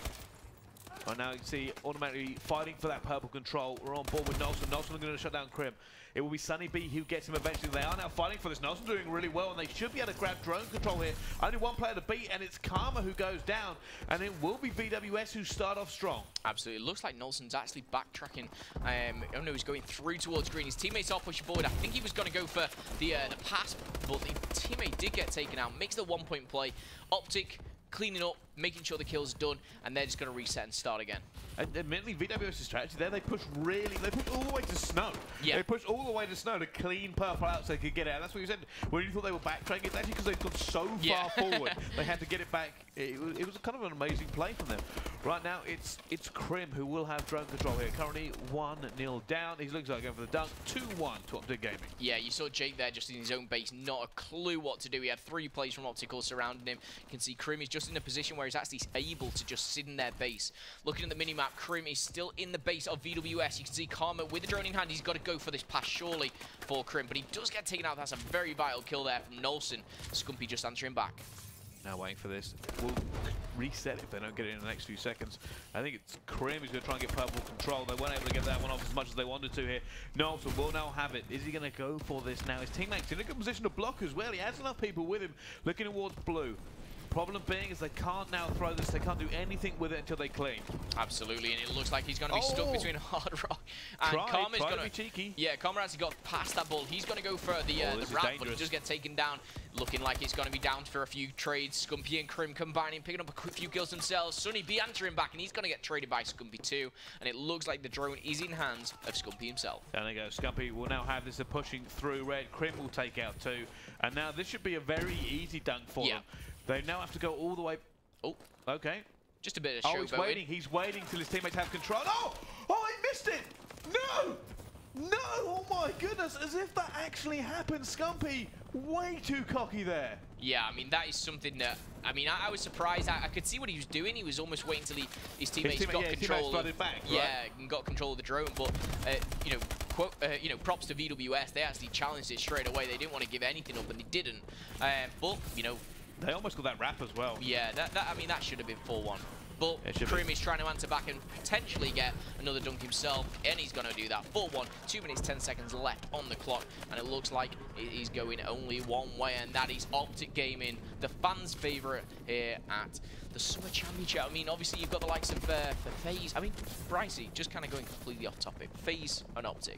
Speaker 4: Right now you can see automatically fighting for that purple control. We're on board with Nelson. Nelson going to shut down Crim. It will be Sunny B who gets him eventually. They are now fighting for this. Nelson doing really well, and they should be able to grab drone control here. Only one player to beat, and it's Karma who goes down, and it will be V W S who start off strong.
Speaker 5: Absolutely. It looks like Nelson's actually backtracking. Um, I don't know, he's going through towards green. His teammates are pushing forward. I think he was going to go for the, uh, the pass, but the teammate did get taken out. Makes the one-point play. Optic cleaning up, making sure the kill's done, and they're just going to reset and start again.
Speaker 4: And admittedly, V W S's strategy there, they push really, they push all the way to snow.
Speaker 5: Yeah.
Speaker 4: They push all the way to snow to clean purple out so they could get it out. That's what you said. When you thought they were backtracking, it's actually because they've gone so
Speaker 5: Yeah.
Speaker 4: far forward, they had to get it back. It was, it was kind of an amazing play from them. Right now, it's it's Crim who will have drone control here. Currently one nil down. He looks like going for the dunk. two one to Optic Gaming.
Speaker 5: Yeah, you saw Jake there just in his own base, not a clue what to do. He had three plays from Optical surrounding him. You can see Crim is just in a position where he's actually able to just sit in their base. Looking at the minimap, Crim is still in the base of V W S. You can see Karma with the drone in hand. He's got to go for this pass surely for Crim, but he does get taken out. That's a very vital kill there from Nolson. Scumpy just answering back.
Speaker 4: Now waiting for this. We'll reset if they don't get it in the next few seconds. I think it's Crim who's going to try and get purple control. They weren't able to get that one off as much as they wanted to here. Nelson will now have it. Is he going to go for this now? His teammate's in a good position to block as well. He has enough people with him looking towards blue. Problem being is they can't now throw this. They can't do anything with it until they clean.
Speaker 5: Absolutely, and it looks like he's going to be
Speaker 4: oh.
Speaker 5: stuck between Hard Rock and
Speaker 4: try,
Speaker 5: Karma's
Speaker 4: try
Speaker 5: going
Speaker 4: to be cheeky.
Speaker 5: Yeah, Karma actually got past that ball. He's going to go for the, uh,
Speaker 4: oh,
Speaker 5: the wrap, but he does get taken down. Looking like he's going to be down for a few trades. Scumpy and Crim combining, picking up a few kills themselves. Sunny B answering back, and he's going to get traded by Scumpy too. And it looks like the drone is in hands of Scumpy himself.
Speaker 4: There they go. Scumpy will now have this. They're pushing through red. Crim will take out two. And now this should be a very easy dunk for
Speaker 5: yeah.
Speaker 4: them. They now have to go all the way.
Speaker 5: Oh,
Speaker 4: okay.
Speaker 5: Just a bit of
Speaker 4: Oh,
Speaker 5: showboating.
Speaker 4: he's waiting. He's waiting till his teammates have control. Oh! Oh, he missed it! No! No! Oh my goodness! As if that actually happened. Scumpy, way too cocky there.
Speaker 5: Yeah, I mean, that is something that, I mean, I, I was surprised. I, I could see what he was doing. He was almost waiting till he, his teammates
Speaker 4: his teammate,
Speaker 5: got
Speaker 4: yeah,
Speaker 5: control.
Speaker 4: His of, back,
Speaker 5: yeah,
Speaker 4: right?
Speaker 5: and got control of the drone. But, uh, you know, quote, uh, you know, props to V W S. They actually challenged it straight away. They didn't want to give anything up, and they didn't. Uh, but, you know,
Speaker 4: they almost got that wrap as well.
Speaker 5: Yeah, that, that I mean, that should have been four one. But Crim is trying to answer back and potentially get another dunk himself, and he's going to do that. four one, two minutes, ten seconds left on the clock, and it looks like it is going only one way, and that is Optic Gaming, the fans' favourite here at the Summer Championship. I mean, obviously, you've got the likes of uh, FaZe. I mean, Brycey, just kind of going completely off topic. FaZe and Optic.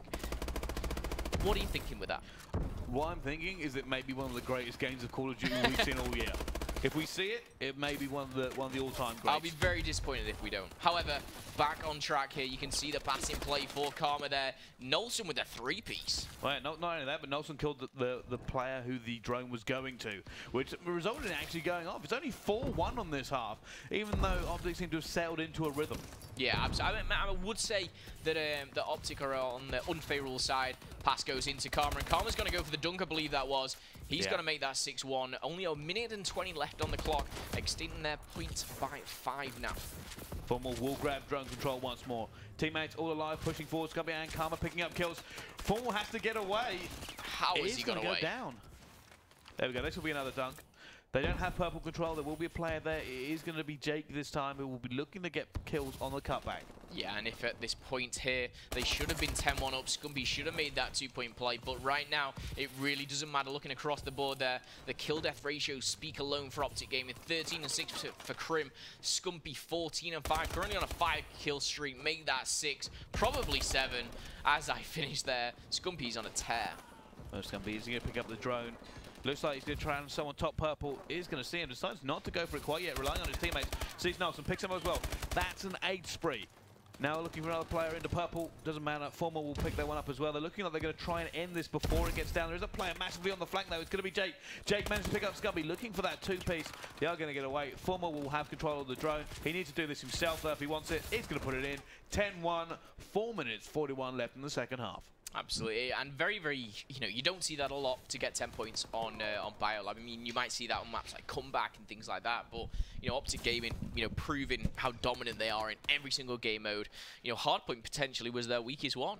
Speaker 5: What are you thinking with that?
Speaker 4: What I'm thinking is it may be one of the greatest games of Call of Duty we've seen all year. If we see it, it may be one of the one of the all-time greats.
Speaker 5: I'll be very disappointed if we don't. However, back on track here, you can see the passing play for Karma there. Nolson with a three-piece.
Speaker 4: Well, not, not only that, but Nelson killed the, the, the player who the drone was going to, which resulted in actually going off. It's only four one on this half, even though Optic seem to have settled into a rhythm.
Speaker 5: Yeah, absolutely. I, mean, I would say that um, the Optic are on the unfavourable side. Pass goes into Karma, and Karma's going to go for the dunk, I believe that was. He's yeah. going to make that six one. Only a minute and twenty left on the clock, extending their points by five now.
Speaker 4: Formal will grab drone control once more. Teammates all alive, pushing forward. Scumpy and Karma picking up kills. Formal has to get away.
Speaker 5: How
Speaker 4: it
Speaker 5: is he got away?
Speaker 4: Go down. There we go. This will be another dunk. They don't have purple control. There will be a player there. It is going to be Jake this time, who will be looking to get kills on the cutback.
Speaker 5: Yeah, and if at this point here, they should have been ten one up, Scumpy should have made that two-point play, but right now, it really doesn't matter. Looking across the board there, the kill-death ratios speak alone for Optic Gaming. thirteen and six for Crim, Scumpy fourteen and five, currently on a five-kill streak. Make that six, probably seven. As I finish there, Scumpy's on a tear.
Speaker 4: Oh, Scumpy is going to pick up the drone. Looks like he's going to try and someone top purple is going to see him. Decides not to go for it quite yet, relying on his teammates. Sees Nelson, picks him up as well. That's an eight spree. Now looking for another player into purple. Doesn't matter. Formal will pick that one up as well. They're looking like they're going to try and end this before it gets down. There is a player massively on the flank though. It's going to be Jake. Jake managed to pick up Scumpy, looking for that two-piece. They are going to get away. Formal will have control of the drone. He needs to do this himself though if he wants it. He's going to put it in. ten one, four minutes, forty-one left in the second half.
Speaker 5: Absolutely, and very, very, you know, you don't see that a lot to get ten points on uh, on Biolab. I mean, you might see that on maps like Comeback and things like that, but, you know, Optic Gaming, you know, proving how dominant they are in every single game mode. You know, Hardpoint potentially was their weakest one.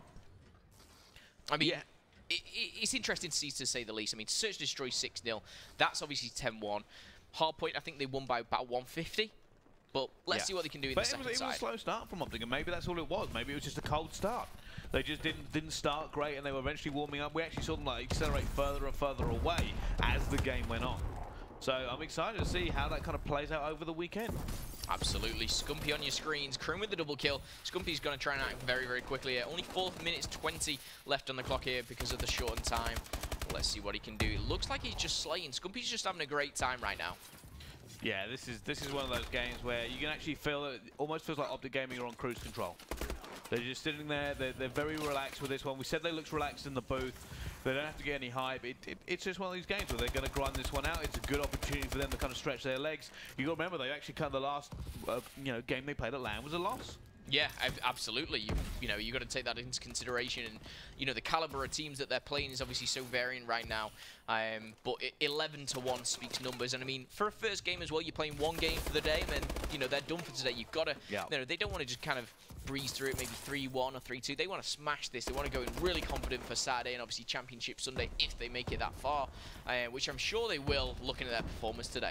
Speaker 5: I mean, yeah. it, it, it's interesting to see, to say the least. I mean, Search Destroy six nil, that's obviously ten one. Hardpoint, I think they won by about one fifty. But let's yeah. see what they can do in
Speaker 4: but
Speaker 5: the second
Speaker 4: it was,
Speaker 5: side.
Speaker 4: It was a slow start from Optic, and maybe that's all it was. Maybe it was just a cold start. They just didn't didn't start great, and they were eventually warming up. We actually saw them like accelerate further and further away as the game went on. So I'm excited to see how that kind of plays out over the weekend.
Speaker 5: Absolutely. Scumpy on your screens. Crim with the double kill. Scumpy's going to try and act very, very quickly here. Only four minutes twenty left on the clock here because of the shortened time. Let's see what he can do. It looks like he's just slaying. Scumpy's just having a great time right now.
Speaker 4: Yeah, this is this is one of those games where you can actually feel it almost feels like Optic Gaming are on cruise control. They're just sitting there. They're, they're very relaxed with this one. We said they looked relaxed in the booth. They don't have to get any hype. It, it, it's just one of these games where they're going to grind this one out. It's a good opportunity for them to kind of stretch their legs. You got to remember they actually kind of the last uh, you know game they played at LAN was a loss.
Speaker 5: Yeah, absolutely. You, you know, you got to take that into consideration, and you know the caliber of teams that they're playing is obviously so varying right now. Um, but eleven to one speaks numbers, and I mean for a first game as well, you're playing one game for the day, and then you know they're done for today. You've got to, yeah. you know, they don't want to just kind of breeze through it, maybe three one or three two. They want to smash this. They want to go in really confident for Saturday and obviously Championship Sunday if they make it that far, uh, which I'm sure they will. Looking at their performance today.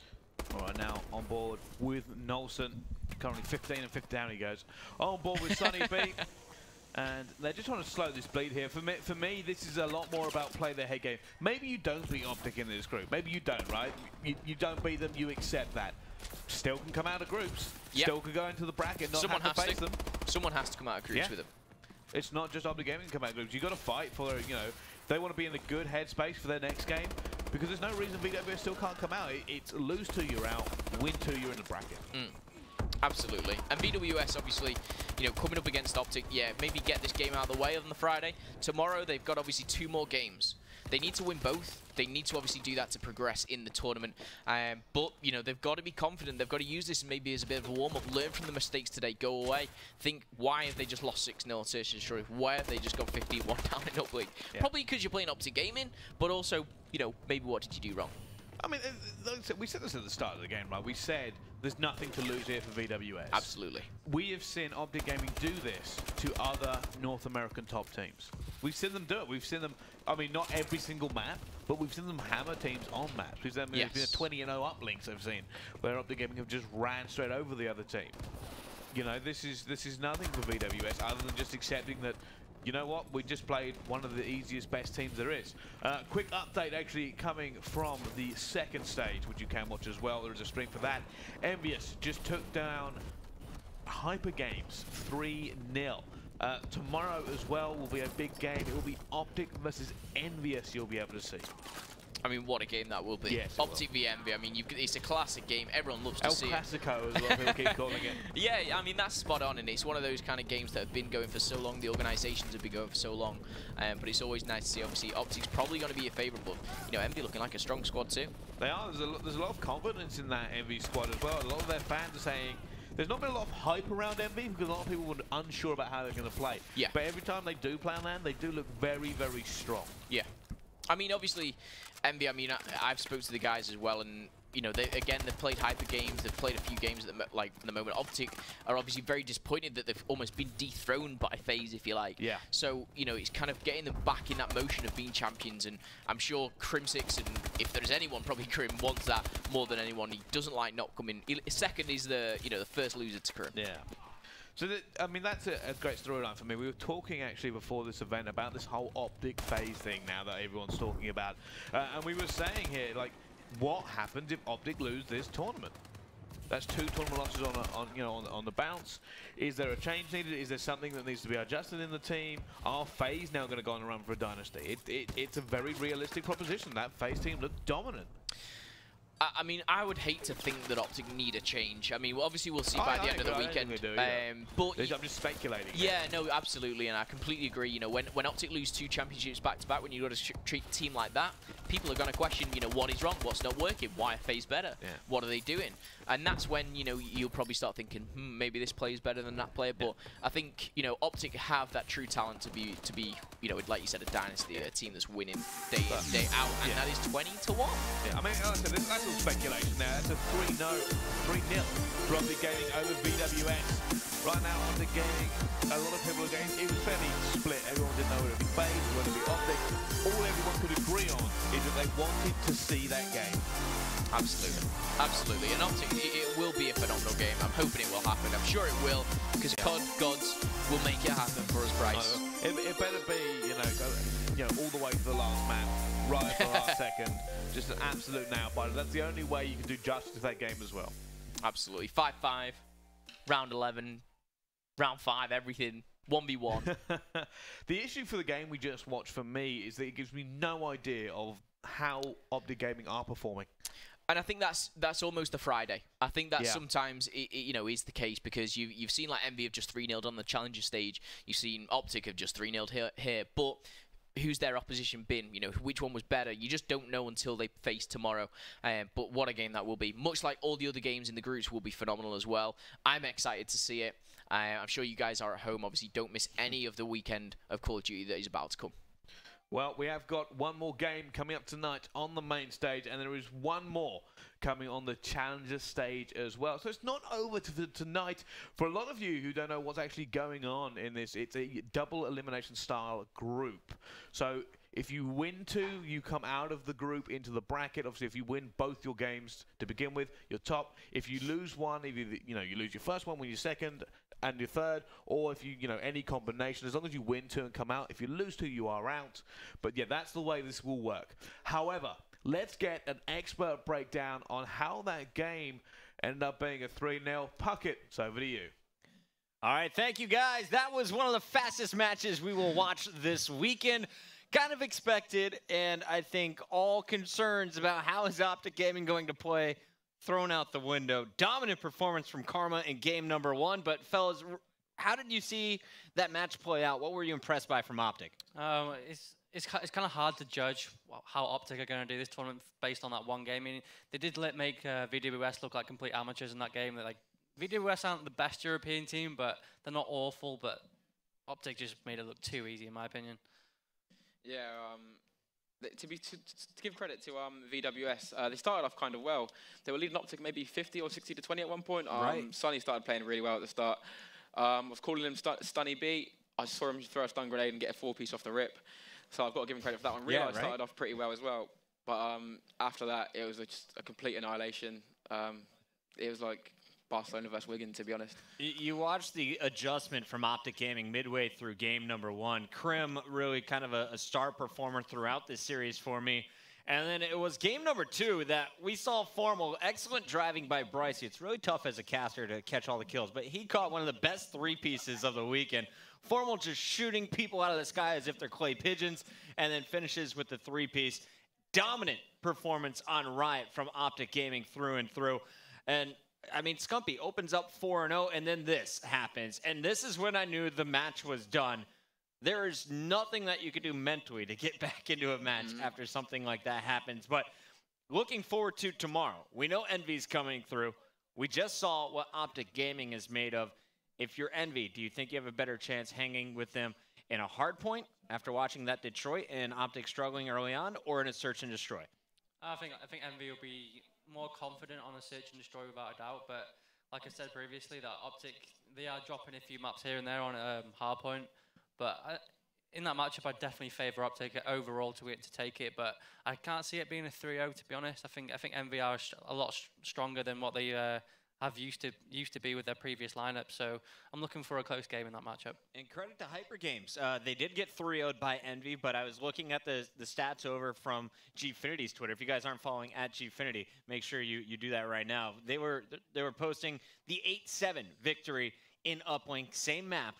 Speaker 4: All right, now on board with Nolson. Currently fifteen and fifty down he goes. On board with Sunny B. And they're just trying to slow this bleed here. For me, for me, this is a lot more about play their head game. Maybe you don't beat Optic in this group. Maybe you don't, right? You, you don't beat them, you accept that. Still can come out of groups. Yep. Still can go into the bracket, not
Speaker 5: Someone
Speaker 4: have to face
Speaker 5: to.
Speaker 4: them.
Speaker 5: Someone has to come out of groups
Speaker 4: yeah.
Speaker 5: with them.
Speaker 4: It's not just Optic Gaming to come out of groups. You've got to fight for, you know, they want to be in a good headspace for their next game. Because there's no reason V W S still can't come out. It, it's lose two, you're out. Win two, you're in the bracket.
Speaker 5: Mm. Absolutely. And B W S, obviously, you know, coming up against Optic, yeah, maybe get this game out of the way on the Friday. Tomorrow, they've got obviously two more games. They need to win both. They need to obviously do that to progress in the tournament. Um, but, you know, they've got to be confident. They've got to use this maybe as a bit of a warm-up. Learn from the mistakes today. Go away. Think, why have they just lost six nil to Search and Destroy? Why have they just got fifteen one down in Uplink? Yeah. Probably because you're playing Optic Gaming, but also, you know, maybe what did you do wrong?
Speaker 4: I mean, we said this at the start of the game, right? We said there's nothing to lose here for V W S.
Speaker 5: Absolutely.
Speaker 4: We have seen Optic Gaming do this to other North American top teams. We've seen them do it. We've seen them, I mean, not every single map, but we've seen them hammer teams on maps. We've seen them, yes. There's been a twenty and oh uplinks I've seen, where Optic Gaming have just ran straight over the other team. You know, this is, this is nothing for V W S other than just accepting that, you know what, we just played one of the easiest, best teams there is. Uh, quick update actually coming from the second stage, which you can watch as well. There is a stream for that. Envious just took down Hyper Games three nil. Uh, tomorrow as well will be a big game. It will be Optic versus Envious you'll be able to see.
Speaker 5: I mean, what a game that will be.
Speaker 4: Yes,
Speaker 5: Optic v Envy. I mean, you, it's a classic game. Everyone loves to
Speaker 4: El
Speaker 5: see
Speaker 4: Clasico
Speaker 5: it.
Speaker 4: as well, people keep calling it.
Speaker 5: Yeah, I mean, that's spot on, and it's one of those kind of games that have been going for so long. The organisations have been going for so long. Um, but it's always nice to see, obviously, Optic's probably going to be a favourite, but, you know, Envy looking like a strong squad too.
Speaker 4: They are. There's a, there's a lot of confidence in that Envy squad as well. A lot of their fans are saying, there's not been a lot of hype around Envy because a lot of people were unsure about how they're going to play.
Speaker 5: Yeah.
Speaker 4: But every time they do play on LAN, they do look very, very strong.
Speaker 5: Yeah. I mean, obviously, Envy, I mean, I, I've spoke to the guys as well, and you know, they again they've played hyper games, they've played a few games at the mo like at the moment. Optic are obviously very disappointed that they've almost been dethroned by FaZe, if you like.
Speaker 4: Yeah.
Speaker 5: So you know, it's kind of getting them back in that motion of being champions, and I'm sure Crimsix, and if there's anyone, probably Crim wants that more than anyone. He doesn't like not coming. He, second is the you know the first loser to Crim.
Speaker 4: Yeah. So, that, I mean, that's a, a great storyline for me. We were talking actually before this event about this whole Optic FaZe thing now that everyone's talking about. Uh, and we were saying here, like, what happens if Optic lose this tournament? That's two tournament losses on, a, on you know, on, on the bounce. Is there a change needed? Is there something that needs to be adjusted in the team? Are FaZe now going to go on a run for a dynasty? It, it, it's a very realistic proposition. That FaZe team looked dominant.
Speaker 5: I mean, I would hate to think that Optic need a change. I mean, well, obviously we'll see by
Speaker 4: I
Speaker 5: the end of the weekend.
Speaker 4: Do, yeah.
Speaker 5: um, but
Speaker 4: I'm just speculating.
Speaker 5: Yeah, no, absolutely, and I completely agree. You know, when when Optic lose two championships back to back, when you got to treat a team like that, people are going to question, you know, what is wrong, what's not working, why are FaZe better, yeah. what are they doing, and that's when you know you'll probably start thinking, hmm, maybe this player is better than that player. But yeah. I think you know Optic have that true talent to be to be you know, like you said, a dynasty, a team that's winning day in, day out, and yeah. that is twenty to one.
Speaker 4: Yeah, I mean, like I said, that's all speculation now. That's a three nil for Optic Gaming over V W S. Right now, Optic Gaming, a lot of people are going, it was fairly split. Everyone didn't know whether it would be FaZe or whether it would be Optic. All everyone could agree on is that they wanted to see that game.
Speaker 5: Absolutely. Absolutely. And Optic, it, it will be a phenomenal game. I'm hoping it will happen. I'm sure it will, because yeah. God, gods will make it happen for us, Bryce.
Speaker 4: It, it better be, you know, go, you know, all the way to the last map, right at the last second. Just an absolute nail-biter. That's the only way you can do justice to that game as well.
Speaker 5: Absolutely. five five, round eleven, round five, everything. one v one.
Speaker 4: The issue for the game we just watched for me is that it gives me no idea of how Optic Gaming are performing.
Speaker 5: And I think that's that's almost a Friday. I think that
Speaker 4: yeah.
Speaker 5: sometimes it, it, you know is the case, because you you've seen like Envy have just three nilled on the challenger stage. You've seen Optic have just three nilled here here, but who's their opposition been? You know, which one was better? You just don't know until they face tomorrow. Um, but what a game that will be. Much like all the other games in the groups will be phenomenal as well. I'm excited to see it. Uh, I'm sure you guys are at home. Obviously, don't miss any of the weekend of Call of Duty that is about to come.
Speaker 4: Well, we have got one more game coming up tonight on the main stage, and there is one more coming on the challenger stage as well. So it's not over to tonight. For a lot of you who don't know what's actually going on in this, it's a double elimination style group. So if you win two, you come out of the group into the bracket. Obviously, if you win both your games to begin with, you're top. If you lose one, if you, you know, you lose your first one, win your second, and your third, or if you, you know, any combination, as long as you win two and come out. If you lose two, you are out. But yeah, that's the way this will work. However, let's get an expert breakdown on how that game ended up being a three nil. Puckett, it's over to you.
Speaker 1: All right, thank you guys. That was one of the fastest matches we will watch this weekend. Kind of expected, and I think all concerns about how is Optic Gaming going to play thrown out the window. Dominant performance from Karma in game number one. But fellas, how did you see that match play out? What were you impressed by from Optic?
Speaker 2: Um, it's it's it's kind of hard to judge how Optic are going to do this tournament based on that one game. I mean, they did let make uh, V W S look like complete amateurs in that game. They're like, V W S aren't the best European team, but they're not awful. But Optic just made it look too easy, in my opinion.
Speaker 3: Yeah. Um To, be, to, to give credit to um, V W S, uh, they started off kind of well. They were leading Optic maybe fifty or sixty to twenty at one point. Um,
Speaker 1: right.
Speaker 3: Sunny started playing really well at the start. Um, I was calling him St Stunny B. I saw him throw a stun grenade and get a four-piece off the rip. So I've got to give him credit for that one. Real
Speaker 1: yeah,
Speaker 3: right. started off pretty well as well. But um, after that, it was a, just a complete annihilation. Um, it was like Barcelona versus Wigan, to be honest.
Speaker 1: You watched the adjustment from Optic Gaming midway through game number one. Crim really kind of a, a star performer throughout this series for me. And then it was game number two that we saw Formal. Excellent driving by Bryce. It's really tough as a caster to catch all the kills, but he caught one of the best three pieces of the weekend. Formal just shooting people out of the sky as if they're clay pigeons, and then finishes with the three-piece. Dominant performance on Riot from Optic Gaming through and through. And I mean, Scumpy opens up four and oh, and then this happens. And this is when I knew the match was done. There is nothing that you can do mentally to get back into a match mm-hmm. after something like that happens. But looking forward to tomorrow. We know Envy's coming through. We just saw what Optic Gaming is made of. If you're Envy, do you think you have a better chance hanging with them in a hard point after watching that Detroit and Optic struggling early on, or in a search and destroy?
Speaker 2: I think I think Envy will be more confident on a search and destroy without a doubt. But like I said previously, that Optic, they are dropping a few maps here and there on um, hardpoint. But I, in that matchup, I definitely favour Optic overall to it to take it. But I can't see it being a three oh, to be honest. I think I think M V R is a lot stronger than what they uh, have used to used to be with their previous lineup. So I'm looking for a close game in that matchup.
Speaker 1: And credit to Hyper Games. Uh, they did get three oh'd by Envy, but I was looking at the, the stats over from Gfinity's Twitter. If you guys aren't following at Gfinity, make sure you, you do that right now. They were they were posting the eight seven victory in Uplink, same map.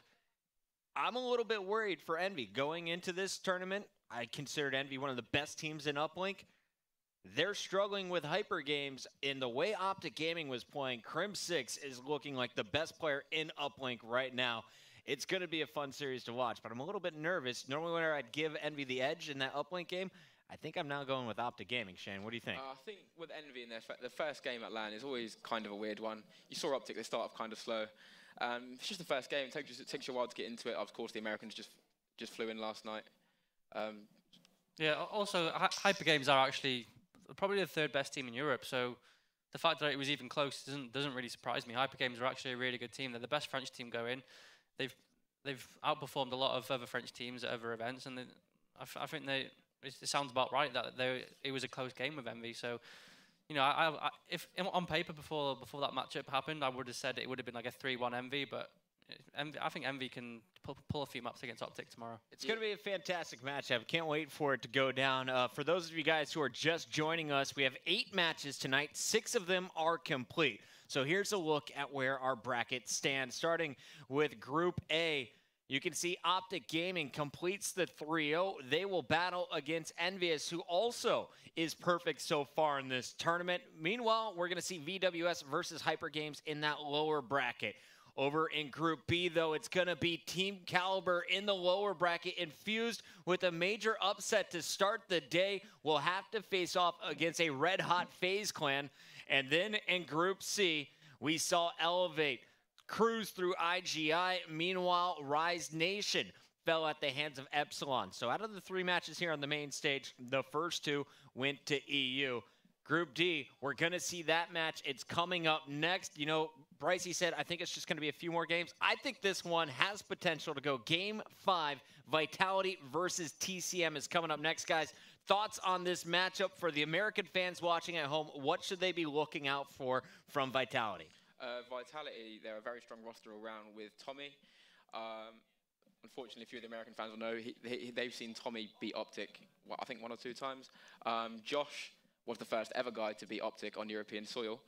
Speaker 1: I'm a little bit worried for Envy. Going into this tournament, I considered Envy one of the best teams in Uplink. They're struggling with Hyper Games. In the way Optic Gaming was playing, Crim six is looking like the best player in Uplink right now. It's going to be a fun series to watch, but I'm a little bit nervous. Normally when I'd give Envy the edge in that Uplink game, I think I'm now going with Optic Gaming. Shane, what do you think?
Speaker 3: Uh, I think with Envy in their the first game at LAN is always kind of a weird one. You saw Optic, they start off kind of slow. Um, it's just the first game. It takes, it takes you a while to get into it. Of course, the Americans just just flew in last night. Um,
Speaker 2: yeah, also, Hy Hyper Games are actually probably the third best team in Europe, so the fact that it was even close doesn't doesn't really surprise me. Hyper Games are actually a really good team. They're the best French team going. They've they've outperformed a lot of other French teams at other events, and they, I, f I think they it sounds about right that they it was a close game with Envy. So, you know, I, I if on paper before before that matchup happened, I would have said it would have been like a three one Envy, but Envy, I think Envy can pull, pull a few maps against Optic tomorrow.
Speaker 1: It's going to be a fantastic matchup. Can't wait for it to go down. Uh, for those of you guys who are just joining us, we have eight matches tonight. Six of them are complete. So here's a look at where our bracket stands. Starting with Group A, you can see Optic Gaming completes the three oh. They will battle against Envious, who also is perfect so far in this tournament. Meanwhile, we're going to see V W S versus Hyper Games in that lower bracket. Over in Group B, though, it's going to be Team Caliber in the lower bracket, infused with a major upset to start the day. We'll have to face off against a red-hot FaZe Clan. And then in Group C, we saw Elevate cruise through I G I. Meanwhile, Rise Nation fell at the hands of Epsilon. So out of the three matches here on the main stage, the first two went to E U. Group D, we're going to see that match. It's coming up next. You know, Brycey said, I think it's just going to be a few more games. I think this one has potential to go game five. Vitality versus T C M is coming up next, guys. Thoughts on this matchup for the American fans watching at home? What should they be looking out for from Vitality?
Speaker 3: Uh, Vitality, they're a very strong roster around with Tommy. Um, unfortunately, a few of the American fans will know he, he, they've seen Tommy beat Optic, well, I think one or two times. Um, Josh was the first ever guy to beat Optic on European soil.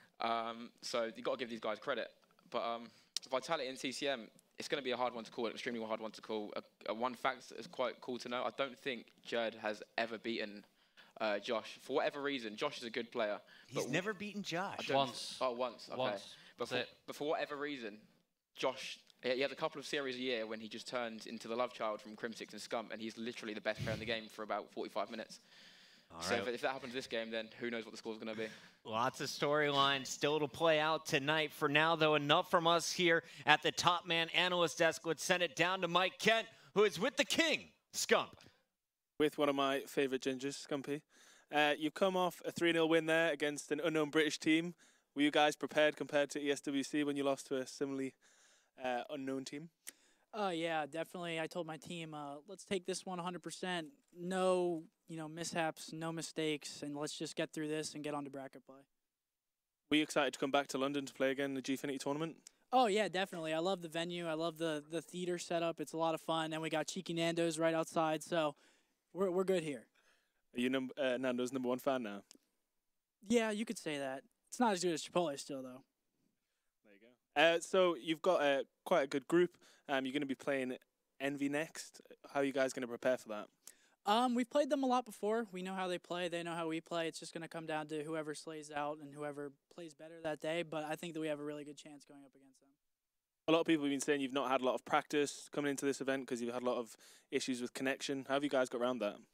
Speaker 3: Um, so you've got to give these guys credit. But um, Vitality and T C M, it's going to be a hard one to call, an extremely hard one to call. A, a one fact that is quite cool to know, I don't think Jerd has ever beaten uh, Josh. For whatever reason, Josh is a good player.
Speaker 1: He's never beaten Josh.
Speaker 2: Once.
Speaker 3: Oh, once. Okay.
Speaker 2: Once.
Speaker 3: But for, but for whatever reason, Josh, he has a couple of series a year when he just turns into the love child from Crim six and Scump, and he's literally the best player in the game for about forty-five minutes. All so right. if, if that happens this game, then who knows what the score's going to be.
Speaker 1: Lots of storylines still to play out tonight. For now, though, enough from us here at the Top Man Analyst Desk. Let's send it down to Mike Kent, who is with the king, Scump.
Speaker 6: With one of my favourite gingers, Scumpy. Uh, you've come off a three nil win there against an unknown British team. Were you guys prepared compared to E S W C when you lost to a similarly uh, unknown team?
Speaker 7: Oh, uh, yeah, definitely. I told my team, uh, let's take this one one hundred percent. No, you know, mishaps, no mistakes, and let's just get through this and get on to bracket play.
Speaker 6: Were you excited to come back to London to play again in the Gfinity tournament?
Speaker 7: Oh, yeah, definitely. I love the venue. I love the, the theater setup. It's a lot of fun. And we got Cheeky Nando's right outside, so we're, we're good here.
Speaker 6: Are you num uh, Nando's number one fan now?
Speaker 7: Yeah, you could say that. It's not as good as Chipotle still, though.
Speaker 6: There you go. Uh, so you've got uh, quite a good group. Um, you're going to be playing Envy next. How are you guys going to prepare for that?
Speaker 7: Um, we've played them a lot before. We know how they play. They know how we play. It's just going to come down to whoever slays out and whoever plays better that day. But I think that we have a really good chance going up against them.
Speaker 6: A lot of people have been saying you've not had a lot of practice coming into this event because you've had a lot of issues with connection. How have you guys got around that?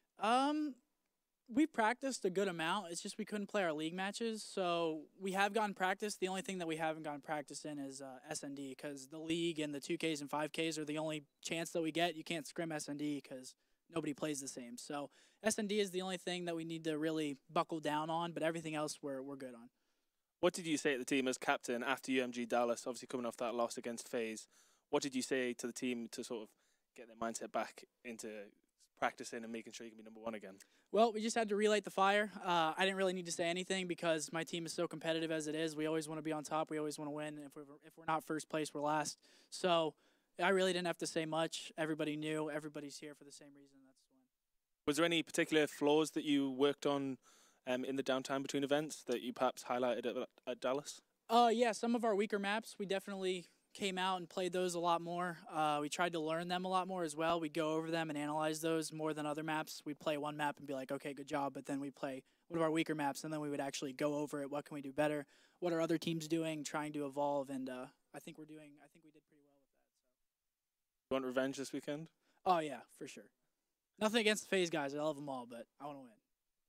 Speaker 7: Um, we practiced a good amount. It's just we couldn't play our league matches. So we have gotten practice. The only thing that we haven't gotten practice in is uh, S N D because the league and the two Ks and five Ks are the only chance that we get. You can't scrim S N D because nobody plays the same. So S N D is the only thing that we need to really buckle down on, but everything else we're we're good on.
Speaker 6: What did you say to the team as captain after U M G Dallas, obviously coming off that loss against FaZe? What did you say to the team to sort of get their mindset back into practicing and making sure you can be number one again?
Speaker 7: Well, we just had to relight the fire. Uh, I didn't really need to say anything because my team is so competitive as it is. We always want to be on top. We always want to win. If we're, if we're not first place, we're last. So I really didn't have to say much. Everybody knew. Everybody's here for the same reason. That's to win.
Speaker 6: Was there any particular flaws that you worked on um, in the downtime between events that you perhaps highlighted at, at Dallas?
Speaker 7: Uh, yeah, some of our weaker maps, we definitely came out and played those a lot more. Uh, we tried to learn them a lot more as well. We'd go over them and analyze those more than other maps. We'd play one map and be like, okay, good job. But then we'd play one of our weaker maps, and then we would actually go over it. What can we do better? What are other teams doing, trying to evolve? And uh, I think we're doing, I think we did pretty well with that. So.
Speaker 6: You want revenge this weekend?
Speaker 7: Oh, yeah, for sure. Nothing against the FaZe guys. I love them all, but I want to win.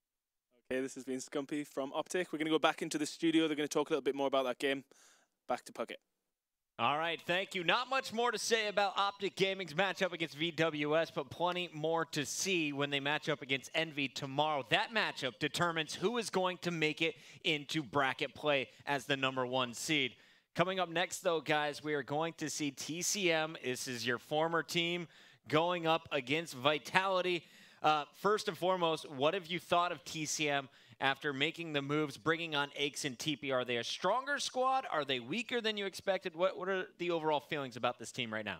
Speaker 6: Okay, this has been Scumpy from Optic. We're going to go back into the studio. They're going to talk a little bit more about that game. Back to Puckett.
Speaker 1: All right, thank you. Not much more to say about Optic Gaming's matchup against V W S, but plenty more to see when they match up against Envy tomorrow. That matchup determines who is going to make it into bracket play as the number one seed. Coming up next, though, guys, we are going to see T C M. This is your former team going up against Vitality. Uh, first and foremost, what have you thought of T C M after making the moves, bringing on Aches and T P? Are they a stronger squad? Are they weaker than you expected? What What are the overall feelings about this team right now?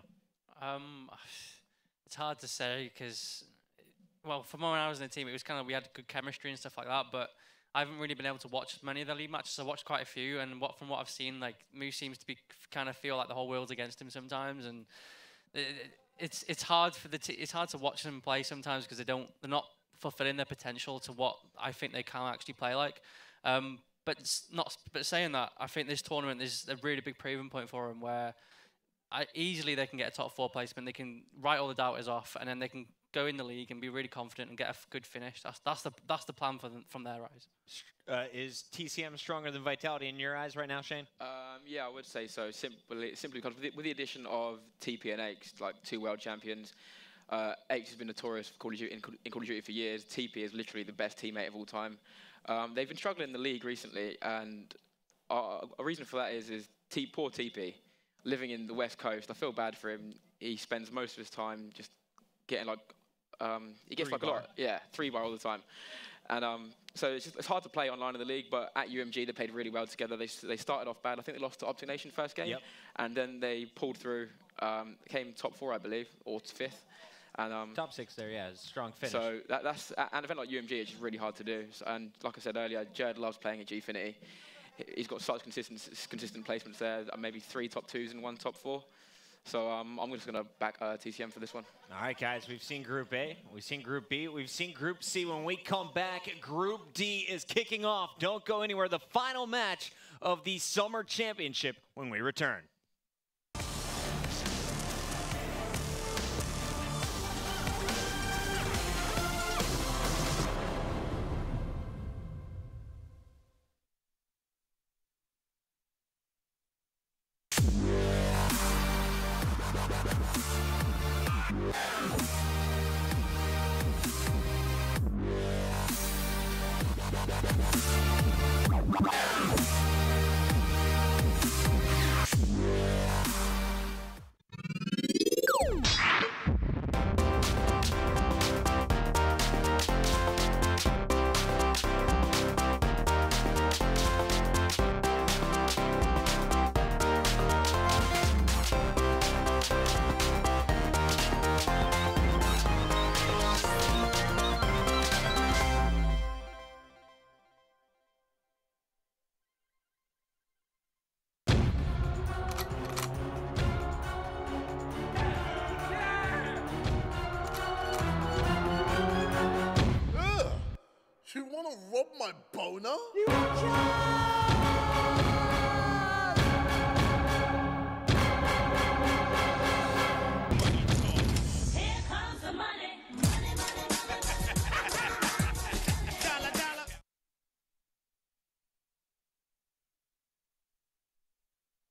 Speaker 2: Um, it's hard to say because, well, from when I was in the team, it was kind of, we had good chemistry and stuff like that, but I haven't really been able to watch many of the league matches. I watched quite a few, and what from what I've seen, like, Moose seems to be kind of feel like the whole world's against him sometimes, and it, it's it's hard for the t it's hard to watch them play sometimes because they don't they're not fulfilling their potential to what I think they can actually play like. Um, but it's not. But saying that, I think this tournament is a really big proving point for them where I, easily they can get a top four placement. They can write all the doubters off, and then they can go in the league and be really confident and get a good finish. That's that's the that's the plan for them from their eyes.
Speaker 1: Uh, is T C M stronger than Vitality in your eyes right now, Shane?
Speaker 3: Um, yeah, I would say so. Simply, simply because with the, with the addition of T P and Aches, like two world champions, uh, Aches has been notorious for Call of Duty, in, in Call of Duty for years. T P is literally the best teammate of all time. Um, they've been struggling in the league recently, and uh, a reason for that is is T, poor T P living in the West Coast. I feel bad for him. He spends most of his time just getting like um, he gets
Speaker 1: three
Speaker 3: like
Speaker 1: bar.
Speaker 3: a lot, yeah, three bar all the time. And um, so it's, just, it's hard to play online in the league, but at U M G they played really well together. They, they started off bad. I think they lost to Optic Nation first game,
Speaker 1: yep.
Speaker 3: and then they pulled through, um, came top four, I believe, or fifth. And, um,
Speaker 1: Top six there, yeah, strong finish.
Speaker 3: So that, that's at an event like U M G, it's just really hard to do. So, and like I said earlier, Jared loves playing at Gfinity. He's got such consistent, consistent placements there, maybe three top twos and one top four. So um, I'm just going to back uh, T C M for this one.
Speaker 1: All right, guys, we've seen Group A, we've seen Group B, we've seen Group C. When we come back, Group D is kicking off. Don't go anywhere. The final match of the Summer Championship when we return.
Speaker 8: You wanna rob my boner?
Speaker 9: Here comes the money. Money, money, money. Dollar, dollar.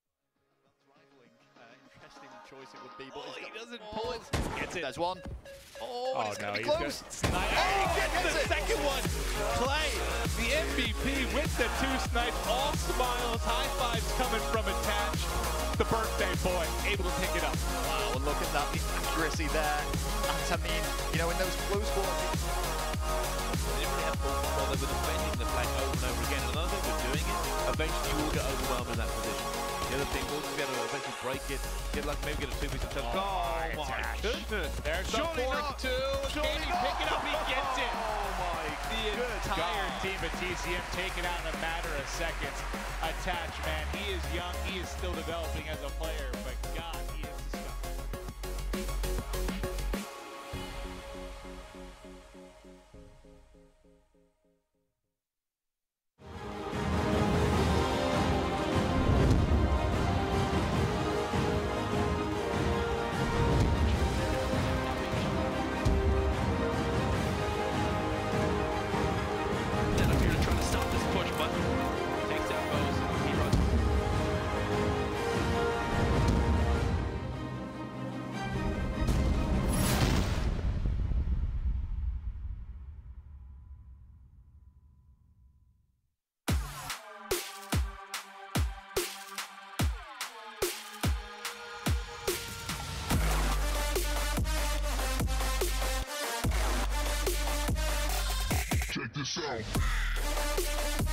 Speaker 10: Interesting choice it would be, but oh, he doesn't pull it. Gets it. There's one.
Speaker 5: Oh,
Speaker 10: Oh
Speaker 5: it's
Speaker 10: no,
Speaker 5: gonna be
Speaker 10: he's
Speaker 5: close.
Speaker 10: got snipe. Oh, he gets the second one. Clay, the M V P with the two snipes, all smiles, high fives coming from Attach. The birthday boy, able to pick it up.
Speaker 11: Wow, and look at that, the accuracy there. And I mean, you know, in those close quarters.
Speaker 4: They didn't really have full control. They were defending the flank over and over again. Another thing with doing it, eventually you will get overwhelmed in that position. The other team will be able to eventually break it, get like maybe get a two-piece of oh, oh my goodness.
Speaker 10: There's the
Speaker 4: Surely
Speaker 10: fourth
Speaker 4: not.
Speaker 10: two.
Speaker 4: Surely
Speaker 10: Can he
Speaker 4: not.
Speaker 10: pick it up? He gets it.
Speaker 4: Oh my
Speaker 10: The
Speaker 4: good
Speaker 10: entire
Speaker 4: God.
Speaker 10: team at T C M taken out in a matter of seconds. Attach, man, he is young. He is still developing as a player, but God, he is disgusting.
Speaker 4: Then up here to try to stop this push, but takes down Bose. He runs.
Speaker 8: Check this out.